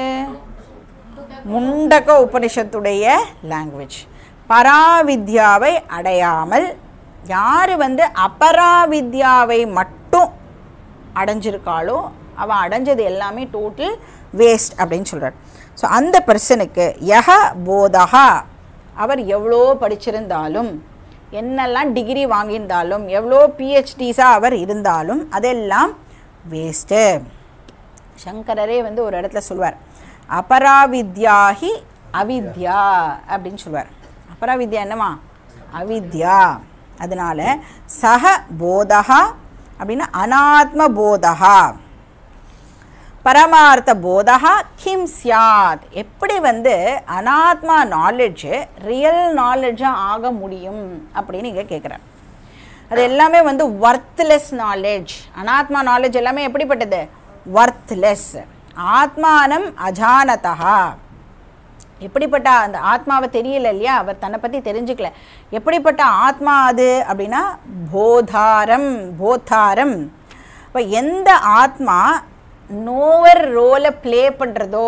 முண்டக உபனிஷத்துடைய லாங்குவேஜ். பராவித்யாவை அடையாமல் யார் வந்து அபராவித்யாவை மட்டும் அடைஞ்சிருக்காளோ அவன் அடைஞ்சது எல்லாமே டோட்டல் வேஸ்ட் அப்படின்னு சொல்கிறார். ஸோ அந்த பர்சனுக்கு யஹ போதஹா, அவர் எவ்வளோ படிச்சிருந்தாலும், என்னெல்லாம் டிகிரி வாங்கியிருந்தாலும், எவ்வளோ பிஹெச்டிஸாக அவர் இருந்தாலும் அதெல்லாம் வேஸ்ட்டு. சங்கரரே வந்து ஒரு இடத்துல சொல்வார், அபராவித்யாஹி அவித்யா அப்படின்னு சொல்வார். அபராவித்யா என்னவா? அவித்யா. அதனால் சக போதா அப்படின்னா அனாத்ம போதா, பரமார்த்த போதா கிம் சியாத். எப்படி வந்து அனாத்மா நாலேஜு ரியல் நாலேஜாக ஆக முடியும் அப்படின்னு இங்கே கேட்குறேன். அது எல்லாமே வந்து ஒர்த்லெஸ் நாலேஜ். அனாத்மா நாலேஜ் எல்லாமே எப்படிப்பட்டது? ஒர்த்லெஸ். ஆத்மானம் அஜானதா. எப்படிப்பட்ட அந்த ஆத்மாவை தெரியல இல்லையா, அவர் தன்னை பற்றி தெரிஞ்சுக்கல. எப்படிப்பட்ட ஆத்மா அது அப்படின்னா போதாரம். போதாரம். இப்போ எந்த ஆத்மா நோவர் ரோலை ப்ளே பண்ணுறதோ,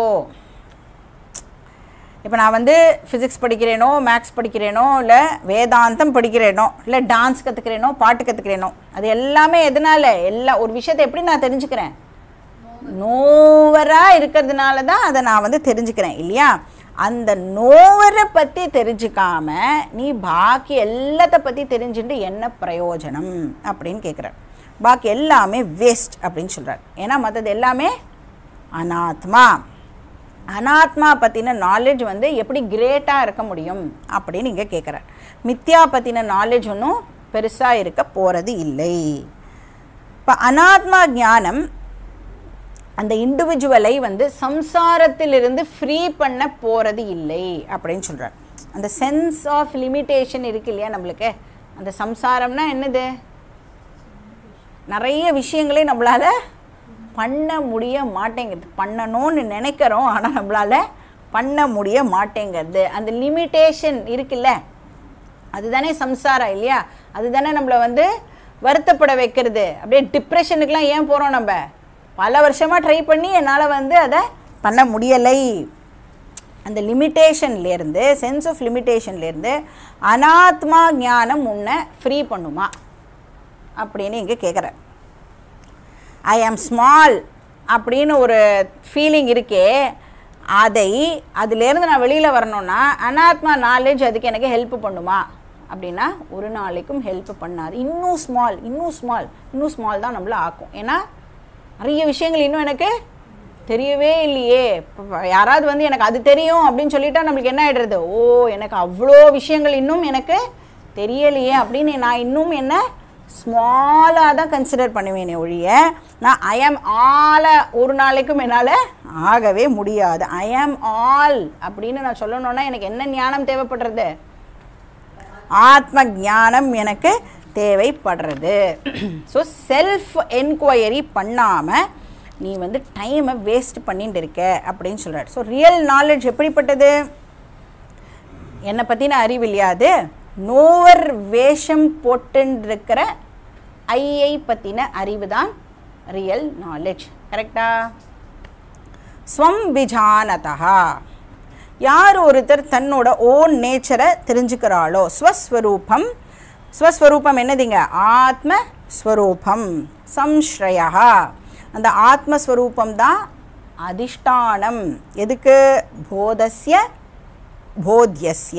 இப்போ நான் வந்து ஃபிசிக்ஸ் படிக்கிறேனோ, மேக்ஸ் படிக்கிறேனோ, இல்லை வேதாந்தம் படிக்கிறேனோ, இல்லை டான்ஸ் கற்றுக்கிறேனோ, பாட்டு கற்றுக்கிறேனோ, அது எல்லாமே எதனால்? ஒரு விஷயத்தை எப்படி நான் தெரிஞ்சுக்கிறேன்? நோவராக இருக்கிறதுனால தான் அதை நான் வந்து தெரிஞ்சுக்கிறேன் இல்லையா. அந்த நோவரை பற்றி தெரிஞ்சுக்காம நீ பாக்கி எல்லாத்த பற்றி தெரிஞ்சுட்டு என்ன பிரயோஜனம் அப்படின்னு கேட்குறேன். பாக்கி எல்லாமே வேஸ்ட் அப்படின்னு சொல்கிறார். ஏன்னா மற்றது எல்லாமே அனாத்மா. அனாத்மா பற்றின நாலேஜ் வந்து எப்படி கிரேட்டாக இருக்க முடியும் அப்படின்னு இங்கே கேட்குறார். மித்யா பற்றின நாலேஜ் ஒன்றும் பெருசாக இருக்க போகிறது இல்லை. இப்போ அனாத்மா ஞானம் அந்த இண்டிவிஜுவலை வந்து சம்சாரத்திலிருந்து ஃப்ரீ பண்ண போகிறது இல்லை அப்படின்னு சொல்கிறார். அந்த சென்ஸ் ஆஃப் லிமிட்டேஷன் இருக்கு இல்லையா நம்மளுக்கு. அந்த சம்சாரம்னா என்னது? நிறைய விஷயங்களே நம்மளால் பண்ண முடிய மாட்டேங்கிறது. பண்ணணும்னு நினைக்கிறோம், ஆனால் நம்மளால் பண்ண முடிய மாட்டேங்கிறது. அந்த லிமிட்டேஷன் இருக்குல்ல, அதுதானே சம்சாரம் இல்லையா. அதுதானே நம்மளை வந்து வருத்தப்பட வைக்கிறது. அப்படியே டிப்ரெஷனுக்கெலாம் ஏன் போகிறோம்? நம்ம பல வருஷமாக ட்ரை பண்ணி என்னால் வந்து அதை பண்ண முடியலை. அந்த லிமிட்டேஷன்லேருந்து, சென்ஸ் ஆஃப் லிமிட்டேஷன்லேருந்து அனாத்மா ஞானம் உன்னை ஃப்ரீ பண்ணுமா அப்படின்னு இங்கே கேட்குறேன். ஐ ஆம் ஸ்மால் அப்படின்னு ஒரு ஃபீலிங் இருக்கே, அதுலேருந்து நான் வெளியில் வரணுன்னா அனாத்மா நாலேஜ் அதுக்கு எனக்கு ஹெல்ப் பண்ணுமா அப்படின்னா ஒரு நாளைக்கும் ஹெல்ப் பண்ணாது. இன்னும் ஸ்மால் தான் நம்மளை ஆக்கும். ஏன்னா நிறைய விஷயங்கள் இன்னும் எனக்கு தெரியவே இல்லையே. யாராவது வந்து எனக்கு அது தெரியும் அப்படின்னு சொல்லிட்டா நம்மளுக்கு என்ன ஆகிடுறது? ஓ, எனக்கு அவ்வளோ விஷயங்கள் இன்னும் எனக்கு தெரியலையே அப்படின்னு நான் இன்னும் என்ன ஸ்மாலாக தான் கன்சிடர் பண்ணுவேனே ஒழிய நான் ஐ ஆம் ஆலை ஒரு நாளைக்கும் என்னால் ஆகவே முடியாது. ஐ ஆம் ஆல் அப்படின்னு நான் சொல்லணுன்னா எனக்கு என்ன ஞானம் தேவைப்படுறது? ஆத்ம ஞானம் எனக்கு தேவைப்படுறது. ஸோ செல்ஃப் என்கொயரி பண்ணாமல் நீ வந்து டைமை வேஸ்ட் பண்ணிட்டு இருக்க அப்படின்னு சொல்கிறார். ஸோ ரியல் நாலேஜ் எப்படிப்பட்டது? என்னை பற்றின அறிவு இல்லையாது, நோவர் வேஷம் போட்டுருக்கிற ஐயை பற்றின அறிவு தான் ரியல் நாலேஜ். கரெக்டா? ஸ்வம் விஜானதா. யார் ஒருத்தர் தன்னோட ஓன் நேச்சரை தெரிஞ்சுக்கிறாளோ, ஸ்வஸ்வரூபம். ஸ்வஸ்வரூபம் என்னதுங்க? ஆத்மஸ்வரூபம். சம்ஸ்ரயா. அந்த ஆத்மஸ்வரூபம் தான் அதிஷ்டானம். எதுக்கு? போதஸ்ய போத்யஸ்ய.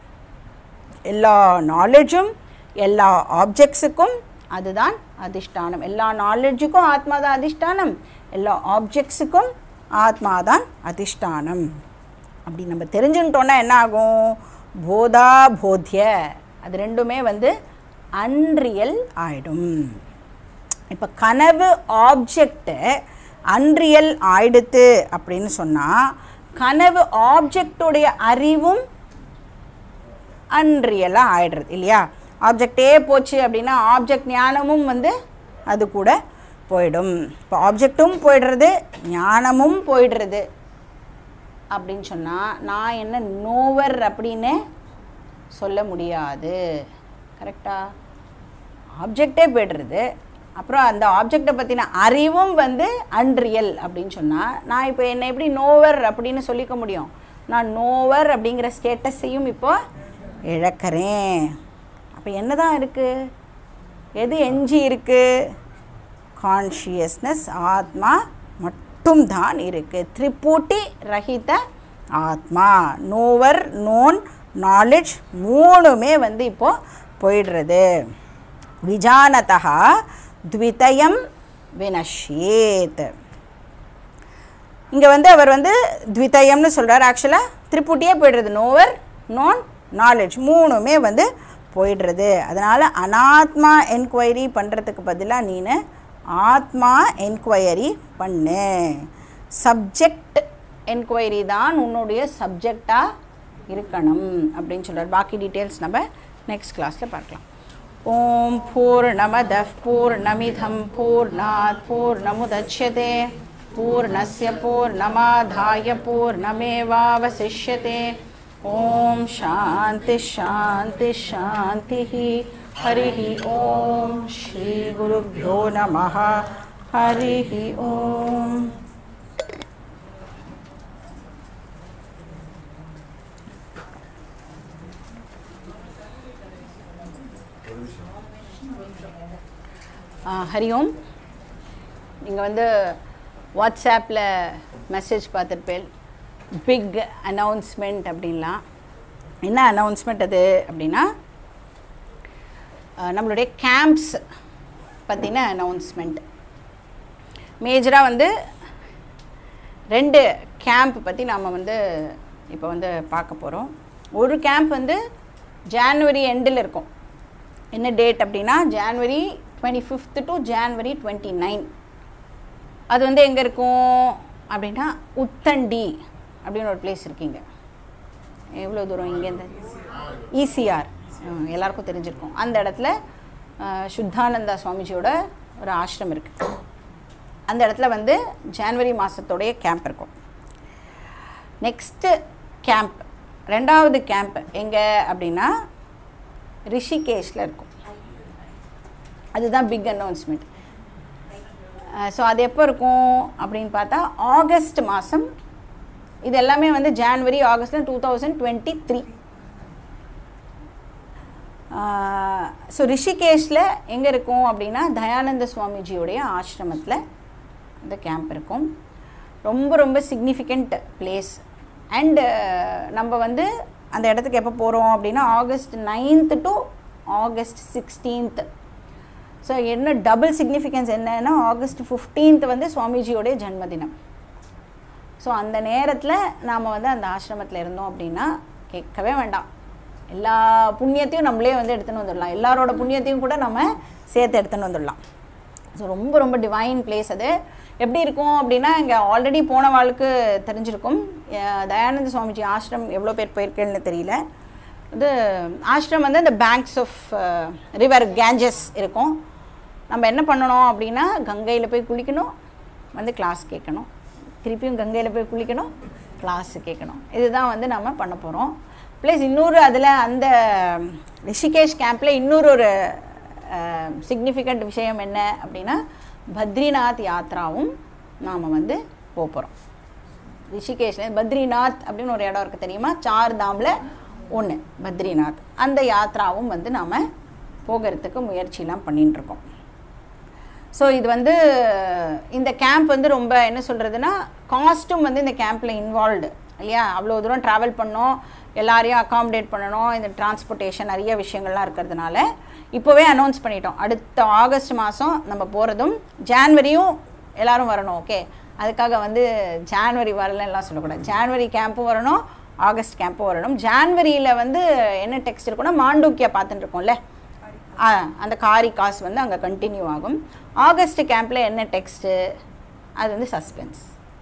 எல்லா நாலேஜும் எல்லா ஆப்ஜெக்ட்ஸுக்கும் அதுதான் அதிஷ்டானம். எல்லா நாலேஜுக்கும் ஆத்மா தான் அதிஷ்டானம், எல்லா ஆப்ஜெக்ட்ஸுக்கும் ஆத்மா தான் அதிஷ்டானம். அப்படி நம்ம தெரிஞ்சுட்டோன்னா என்ன ஆகும்? போதா போத்ய அது ரெண்டுமே வந்து அன்ரியல் ஆயிடும். இப்போ கனவு ஆப்ஜெக்டு அன்ரியல் ஆயிடுத்து அப்படின்னு சொன்னால் கனவு ஆப்ஜெக்டுடைய அறிவும் அன்ரியலாக ஆயிடுறது இல்லையா. ஆப்ஜெக்டே போச்சு அப்படின்னா ஆப்ஜெக்ட் ஞானமும் வந்து அது கூட போயிடும். இப்போ ஆப்ஜெக்டும் போயிடுறது, ஞானமும் போயிடுறது அப்படின்னு சொன்னால் நான் என்ன நோவர் அப்படின்னு சொல்ல முடியாது. கரெக்டா? ஆப்ஜெக்டே போய்டுறது, அப்புறம் அந்த ஆப்ஜெக்டை பற்றின அறிவும் வந்து அன்ரியல் அப்படின்னு சொன்னால் நான் இப்போ என்னை எப்படி நோவர் அப்படின்னு சொல்லிக்க முடியும்? நான் நோவர் அப்படிங்கிற ஸ்டேட்டஸையும் இப்போ இழக்கிறேன். அப்போ என்ன தான் இருக்குது? எது எஞ்சி இருக்குது? கான்ஷியஸ்னஸ், ஆத்மா மட்டும்தான் இருக்குது. திரிபூட்டி ரஹித ஆத்மா. நோவர், நோன், நாலேஜ் மூணுமே வந்து இப்போது போயிடுறது. விஜானதா த்விதயம் வினஷ்யேத். இங்கே வந்து அவர் வந்து த்விதயம்னு சொல்கிறார். ஆக்சுவலாக திரிபுட்டியே போய்டுறது. நோவர், நோன், நாலேஜ் மூணுமே வந்து போயிடுறது. அதனால் அனாத்மா என்கொயரி பண்ணுறதுக்கு பதிலாக நீ ஆத்மா என்கொயரி பண்ணு. சப்ஜெக்ட் என்கொயரி தான் உன்னுடைய சப்ஜெக்டாக இருக்கணும் அப்படின்னு சொல்கிறார். பாக்கி டீட்டெயில்ஸ் நம்ம நெக்ஸ்ட் கிளாஸில் பார்க்கலாம். ஓம் பூர்ணமதః பூர்ணமிதம் பூர்ணாத் பூர்ணமுதச்யதே பூர்ணஸ்ய பூர்ணமாதாய பூர்ணமேவாவசிஷ்யதே. ஓம் சாந்தி சாந்தி சாந்தி. ஹரி ஓம் ஸ்ரீ குருப்யோ நமः. ஹரி ஓம். ஹரி ஓம். நீங்கள் வந்து வாட்ஸ்ஆப்பில் மெசேஜ் பார்த்துருப்பேன், பிக் அனௌன்ஸ்மெண்ட் அப்படின்லாம். என்ன அனௌன்ஸ்மெண்ட் அது அப்படின்னா, நம்மளுடைய கேம்ப்ஸ் பற்றின அனௌன்ஸ்மெண்ட். மேஜராக வந்து 2 கேம்ப் பற்றி நாம் வந்து இப்போ வந்து பார்க்க போகிறோம். ஒரு கேம்ப் வந்து ஜான்வரி எண்டில் இருக்கும். என்ன டேட் அப்படின்னா ஜான்வரி 25 to January 29. அது வந்து எங்கே இருக்கும் அப்படின்னா உத்தண்டி அப்படின்னு ஒரு பிளேஸ் இருக்குங்க. எவ்வளோ தூரம் இங்கேருந்து? ஈசிஆர், எல்லாருக்கும் தெரிஞ்சிருக்கும். அந்த இடத்துல சுத்தானந்தா சுவாமிஜியோட ஒரு ஆசிரம் இருக்குது. அந்த இடத்துல வந்து ஜான்வரி மாதத்தோடைய கேம்ப் இருக்கும். நெக்ஸ்ட்டு கேம்ப், 2வது கேம்ப் எங்கே அப்படின்னா ரிஷிகேஷில் இருக்கும். அதுதான் பிக் அனௌன்ஸ்மெண்ட். ஸோ அது எப்போ இருக்கும் அப்படின்னு பார்த்தா ஆகஸ்ட் மாதம். இது எல்லாமே வந்து ஜான்வரி ஆகஸ்ட்டில் 2023. ஸோ ரிஷிகேஷில் எங்கே இருக்கும் அப்படின்னா தயானந்த சுவாமிஜியோடைய ஆசிரமத்தில் இந்த கேம்ப் இருக்கும். ரொம்ப ரொம்ப சிக்னிஃபிகண்ட் பிளேஸ். அண்டு நம்ம வந்து அந்த இடத்துக்கு எப்போ போகிறோம் அப்படின்னா August 9th to August 16th. So என்ன டபுள் சிக்னிஃபிகன்ஸ் என்னன்னா ஆகஸ்ட் 15th வந்து சுவாமிஜியோடைய ஜன்மதினம். ஸோ அந்த நேரத்தில் நாம் வந்து அந்த ஆசிரமத்தில் இருந்தோம் அப்படின்னா கேட்கவே வேண்டாம், எல்லா புண்ணியத்தையும் நம்மளே வந்து எடுத்துன்னு வந்துடலாம். எல்லாரோட புண்ணியத்தையும் கூட நம்ம சேர்த்து எடுத்துன்னு வந்துடலாம். ஸோ ரொம்ப ரொம்ப டிவைன் பிளேஸ். அது எப்படி இருக்கும் அப்படின்னா, இங்கே ஆல்ரெடி போன வாழ்க்கு தெரிஞ்சிருக்கும். தயானந்த சுவாமிஜி ஆசிரம் எவ்வளோ பேர் போயிருக்கேன்னு தெரியல. இது ஆசிரம் வந்து இந்த பேங்க்ஸ் ஆஃப் ரிவர் கேஞ்சஸ் இருக்கும். நம்ம என்ன பண்ணணும் அப்படின்னா கங்கையில் போய் குளிக்கணும், வந்து கிளாஸ் கேட்கணும், திருப்பியும் கங்கையில் போய் குளிக்கணும், கிளாஸ் கேட்கணும். இதுதான் வந்து நம்ம பண்ண போகிறோம். ப்ளஸ் இன்னொரு அதில் அந்த ரிஷிகேஷ் கேம்பில் இன்னொரு ஒரு சிக்னிஃபிகண்ட் விஷயம் என்ன அப்படின்னா பத்ரிநாத் யாத்ராவும் நாம் வந்து போகிறோம். ரிஷிகேஷில் பத்ரிநாத் அப்படின்னு ஒரு இடம் இருக்குது தெரியுமா, 4 தாமில் 1 பத்ரிநாத். அந்த யாத்ராவும் வந்து நாம் போகிறதுக்கு முயற்சியெலாம் பண்ணிட்டுருக்கோம். ஸோ இது வந்து இந்த கேம்ப் வந்து ரொம்ப என்ன சொல்கிறதுனா காஸ்ட்டும் வந்து இந்த கேம்பில் இன்வால்வ்டு இல்லையா. அவ்வளோ தூரம் ட்ராவல் பண்ணோம், எல்லாரையும் அகாமடேட் பண்ணணும், இந்த டிரான்ஸ்போர்ட்டேஷன் நிறைய விஷயங்கள்லாம் இருக்கிறதுனால இப்போவே அனௌன்ஸ் பண்ணிட்டோம். அடுத்த ஆகஸ்ட் மாதம் நம்ம போகிறதும், ஜான்வரியும் எல்லோரும் வரணும். ஓகே, அதுக்காக வந்து ஜான்வரி வரலன்னெலாம் சொல்லக்கூடாது. ஜான்வரி கேம்ப்பும் வரணும், ஆகஸ்ட் கேம்ப்பும் வரணும். ஜான்வரியில் வந்து என்ன டெக்ஸ்ட் இருக்குன்னா மாண்டூக்கியா பார்த்துட்டு இருக்கோம்ல, அந்த காரிகாஸ் வந்து அங்கே கண்டினியூ ஆகும். ஆகஸ்ட் கேம்பில் என்ன டெக்ஸ்ட்டு அது வந்து சஸ்பென்ஸ்.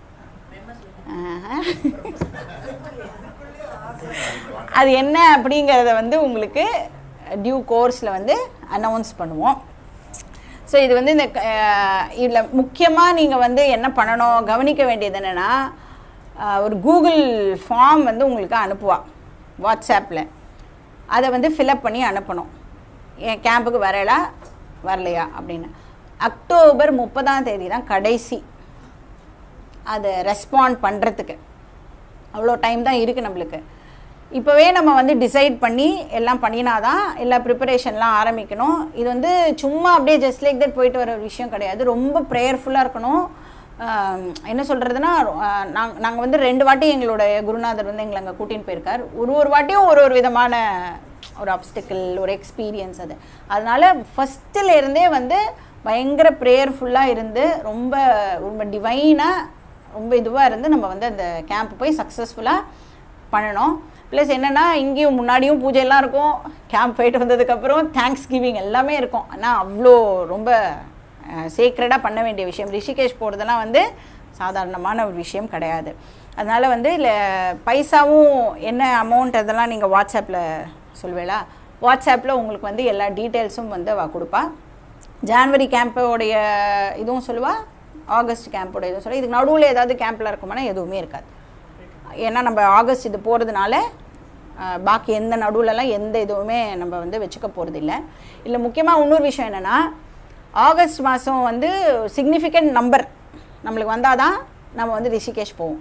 அது என்ன அப்படிங்கிறத வந்து உங்களுக்கு டியூ கோர்ஸில் வந்து அனௌன்ஸ் பண்ணுவோம். ஸோ இது வந்து இந்த இதில் முக்கியமாக நீங்கள் வந்து என்ன பண்ணணும், கவனிக்க வேண்டியது என்னென்னா ஒரு கூகுள் ஃபார்ம் வந்து உங்களுக்கு அனுப்புவா வாட்ஸ்ஆப்பில். அதை வந்து ஃபில்அப் பண்ணி அனுப்பணும். என் கேம்புக்கு வரலையா அப்படின்னு. அக்டோபர் 30ஆம் தேதி தான் கடைசி அதை ரெஸ்பாண்ட் பண்ணுறதுக்கு. அவ்வளோ டைம் தான் இருக்குது நம்மளுக்கு. இப்போவே நம்ம வந்து டிசைட் பண்ணி எல்லாம் பண்ணினாதான் எல்லா ப்ரிப்பரேஷன்லாம் ஆரம்பிக்கணும். இது வந்து சும்மா அப்படியே ஜஸ்ட் லைக் தட் போயிட்டு வர ஒரு விஷயம் கிடையாது. ரொம்ப ப்ரேயர்ஃபுல்லாக இருக்கணும். என்ன சொல்கிறதுனா நாங்கள் வந்து 2 வாட்டி எங்களோட குருநாதர் வந்து எங்களை அங்கே கூட்டின்னு போயிருக்கார். ஒரு வாட்டியும் ஒரு விதமான ஒரு அப்டிக்கல், ஒரு எக்ஸ்பீரியன்ஸ் அது. அதனால் ஃபஸ்ட்டிலேருந்தே வந்து பயங்கர ப்ரேயர்ஃபுல்லாக இருந்து ரொம்ப ரொம்ப டிவைனாக ரொம்ப இதுவாக இருந்து நம்ம வந்து அந்த கேம்ப் போய் சக்ஸஸ்ஃபுல்லாக பண்ணணும். ப்ளஸ் என்னென்னா இங்கேயும் முன்னாடியும் பூஜையெல்லாம் இருக்கும், கேம்ப் போயிட்டு வந்ததுக்கப்புறம் தேங்க்ஸ் கிவிங் எல்லாமே இருக்கும். ஆனால் அவ்வளோ ரொம்ப சீக்ரெட்டாக பண்ண வேண்டிய விஷயம். ரிஷிகேஷ் போகிறதுலாம் வந்து சாதாரணமான ஒரு விஷயம் கிடையாது. அதனால் வந்து இல்லை பைசாவும் என்ன அமௌண்ட் அதெல்லாம் நீங்கள் வாட்ஸ்அப்பில் சொல்லுவேளா, வாட்ஸ்அப்பில் உங்களுக்கு வந்து எல்லா டீட்டெயில்ஸும் வந்து அவள் கொடுப்பா. ஜான்வரி கேம்போடைய இதுவும் சொல்லுவாள், ஆகஸ்ட் கேம்போட இதுவும் சொல்லுவாள். இதுக்கு நடுவில் ஏதாவது கேம்பில் இருக்குமானா எதுவுமே இருக்காது. ஏன்னா நம்ம ஆகஸ்ட் இது போகிறதுனால பாக்கி எந்த நடுவில்லாம் எந்த இதுவுமே நம்ம வந்து வச்சுக்க போகிறது இல்லை. முக்கியமாக இன்னொரு விஷயம் என்னென்னா, ஆகஸ்ட் மாதம் வந்து சிக்னிஃபிகண்ட் நம்பர் நம்மளுக்கு வந்தால் தான் நம்ம வந்து ரிஷிகேஷ் போவோம்.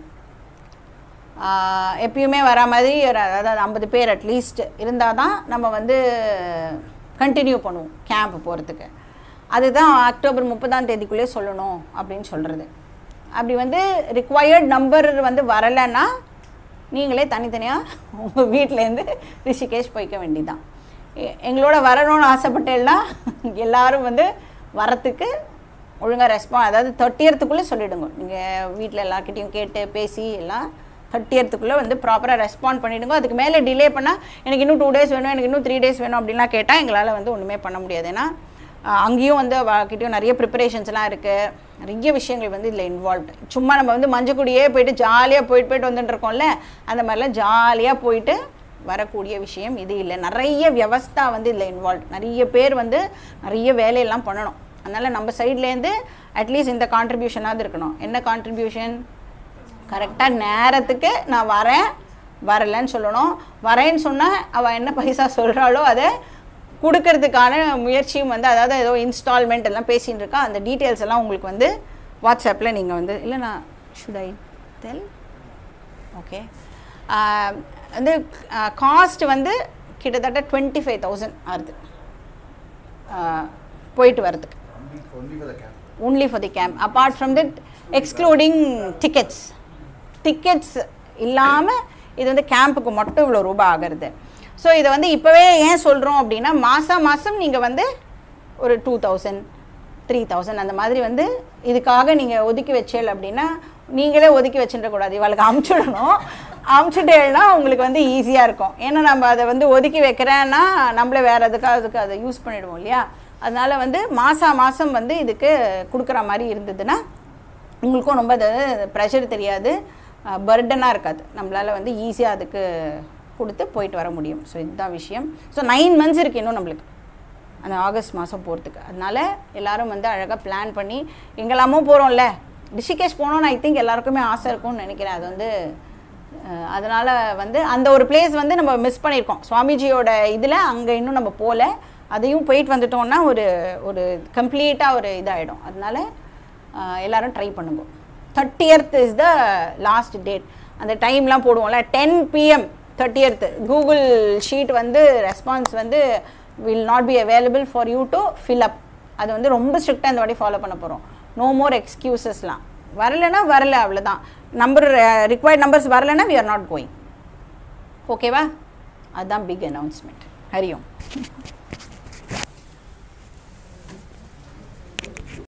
எப்பயுமே வர மாதிரி அதாவது 50 பேர் அட்லீஸ்ட் இருந்தால் தான் நம்ம வந்து கண்டினியூ பண்ணுவோம் கேம்ப் போகிறதுக்கு. அதுதான் அக்டோபர் 30ஆம் தேதிக்குள்ளே சொல்லணும் அப்படின்னு சொல்கிறது. அப்படி வந்து ரிக்வயர்ட் நம்பர் வந்து வரலைன்னா நீங்களே தனித்தனியாக உங்கள் வீட்டிலேருந்து ரிஷிகேஷ் போய்க்க வேண்டியதான். எங்களோட வரணும்னு ஆசைப்பட்டேன்னா எல்லோரும் வந்து வரத்துக்கு ஒழுங்காக அதாவது 30க்குள்ளே சொல்லிவிடுங்க. நீங்கள் வீட்டில் எல்லாருக்கிட்டையும் கேட்டு பேசி எல்லாம் 30க்குள்ளே வந்து ப்ராப்பராக ரெஸ்பாண்ட் பண்ணிவிடுங்க. அதுக்கு மேலே டிலே பண்ணால் எனக்கு இன்னும் 2 days வேணும், எனக்கு இன்னும் 3 days வேணும் அப்படின்லாம் கேட்டால் எங்களால் வந்து ஒன்றுமே பண்ண முடியாது. ஏன்னா அங்கேயும் வந்து அவகிட்டையும் நிறைய ப்ரிப்பரேஷன்ஸ்லாம் இருக்குது, நிறைய விஷயங்கள் வந்து இதில் இன்வால்வ்டு. சும்மா நம்ம வந்து மஞ்சக்குடியே போயிட்டு ஜாலியாக போயிட்டு வந்துட்டுருக்கோம்ல, அந்த மாதிரிலாம் ஜாலியாக போயிட்டு வரக்கூடிய விஷயம் இது இல்லை. நிறைய வியவஸ்தா வந்து இதில் இன்வால்வ், நிறைய பேர் வந்து நிறைய வேலையெல்லாம் பண்ணணும். அதனால் நம்ம சைட்லேருந்து அட்லீஸ்ட் இந்த கான்ட்ரிபியூஷனாவது இருக்கணும். என்ன கான்ட்ரிபியூஷன்? கரெக்டாக நேரத்துக்கு நான் வரலைன்னு சொல்லணும். வரேன்னு சொன்னால் அவள் என்ன பைசா சொல்கிறாளோ அதை கொடுக்கறதுக்கான முயற்சியும் வந்து, அதாவது ஏதோ இன்ஸ்டால்மெண்ட் எல்லாம் பேசிகிட்டு இருக்கா, அந்த டீட்டெயில்ஸ் எல்லாம் உங்களுக்கு வந்து வாட்ஸ்அப்பில் நீங்கள் வந்து இல்லை நான் ஷுட் ஐ டெல் ஓகே. வந்து காஸ்ட் வந்து கிட்டத்தட்ட 25,000 ஆகுது போயிட்டு வரதுக்கு. only for the camp. Apart from that, excluding tickets இல்லாமல் இது வந்து கேம்புக்கு மட்டும் இவ்வளோ ரூபாய் ஆகிறது. ஸோ இதை வந்து இப்போவே ஏன் சொல்கிறோம் அப்படின்னா, மாதம் நீங்கள் வந்து ஒரு 2,000 3,000 அந்த மாதிரி வந்து இதுக்காக நீங்கள் ஒதுக்கி வச்சேல் அப்படின்னா, நீங்களே ஒதுக்கி வச்சுட்டக்கூடாது, இவளுக்கு அமுச்சுட்டேன்னா உங்களுக்கு வந்து ஈஸியாக இருக்கும். ஏன்னா நம்ம அதை வந்து ஒதுக்கி வைக்கிறேன்னா நம்மளே வேறு அதுக்கு அதை யூஸ் பண்ணிவிடுவோம் இல்லையா. அதனால் வந்து மாதம் வந்து இதுக்கு கொடுக்குற மாதிரி இருந்ததுன்னா உங்களுக்கும் ரொம்ப அது ப்ரெஷர் தெரியாது, பர்டனாக இருக்காது. நம்மளால் வந்து ஈஸியாக அதுக்கு கொடுத்து போயிட்டு வர முடியும். ஸோ இதுதான் விஷயம். ஸோ 9 months இருக்குது இன்னும் நம்மளுக்கு அந்த ஆகஸ்ட் மாதம் போகிறதுக்கு. அதனால் எல்லோரும் வந்து அழகாக பிளான் பண்ணி எங்கெல்லாமோ போகிறோம்ல, ரிஷிகேஷ் போகணுன்னு ஐ திங்க் எல்லாருக்குமே ஆசை இருக்கும்னு நினைக்கிறேன். அது வந்து அதனால் வந்து அந்த ஒரு பிளேஸ் வந்து நம்ம மிஸ் பண்ணியிருக்கோம் சுவாமிஜியோட இதில். அங்கே இன்னும் நம்ம போகல, அதையும் போயிட்டு வந்துட்டோம்னா ஒரு கம்ப்ளீட்டாக ஒரு இதாகிடும். அதனால் எல்லோரும் ட்ரை பண்ணுங்க. 30th is the last date. அந்த டைம்லாம் போடுவோம்ல 10 PM 30th. கூகுள் ஷீட் வந்து ரெஸ்பான்ஸ் வந்து will not be available for you to fill up. அது வந்து ரொம்ப ஸ்ட்ரிக்டாக இந்த வாட்டி ஃபாலோ பண்ண போகிறோம். நோ மோர் எக்ஸ்கியூசஸ்லாம். வரலைன்னா வரல, அவ்வளோதான். ரிக்வயர்ட் நம்பர்ஸ் வரலைன்னா வி ஆர் நாட் கோயிங். ஓகேவா? அதுதான் பிக் அனௌன்ஸ்மெண்ட். ஹரி ஓம்.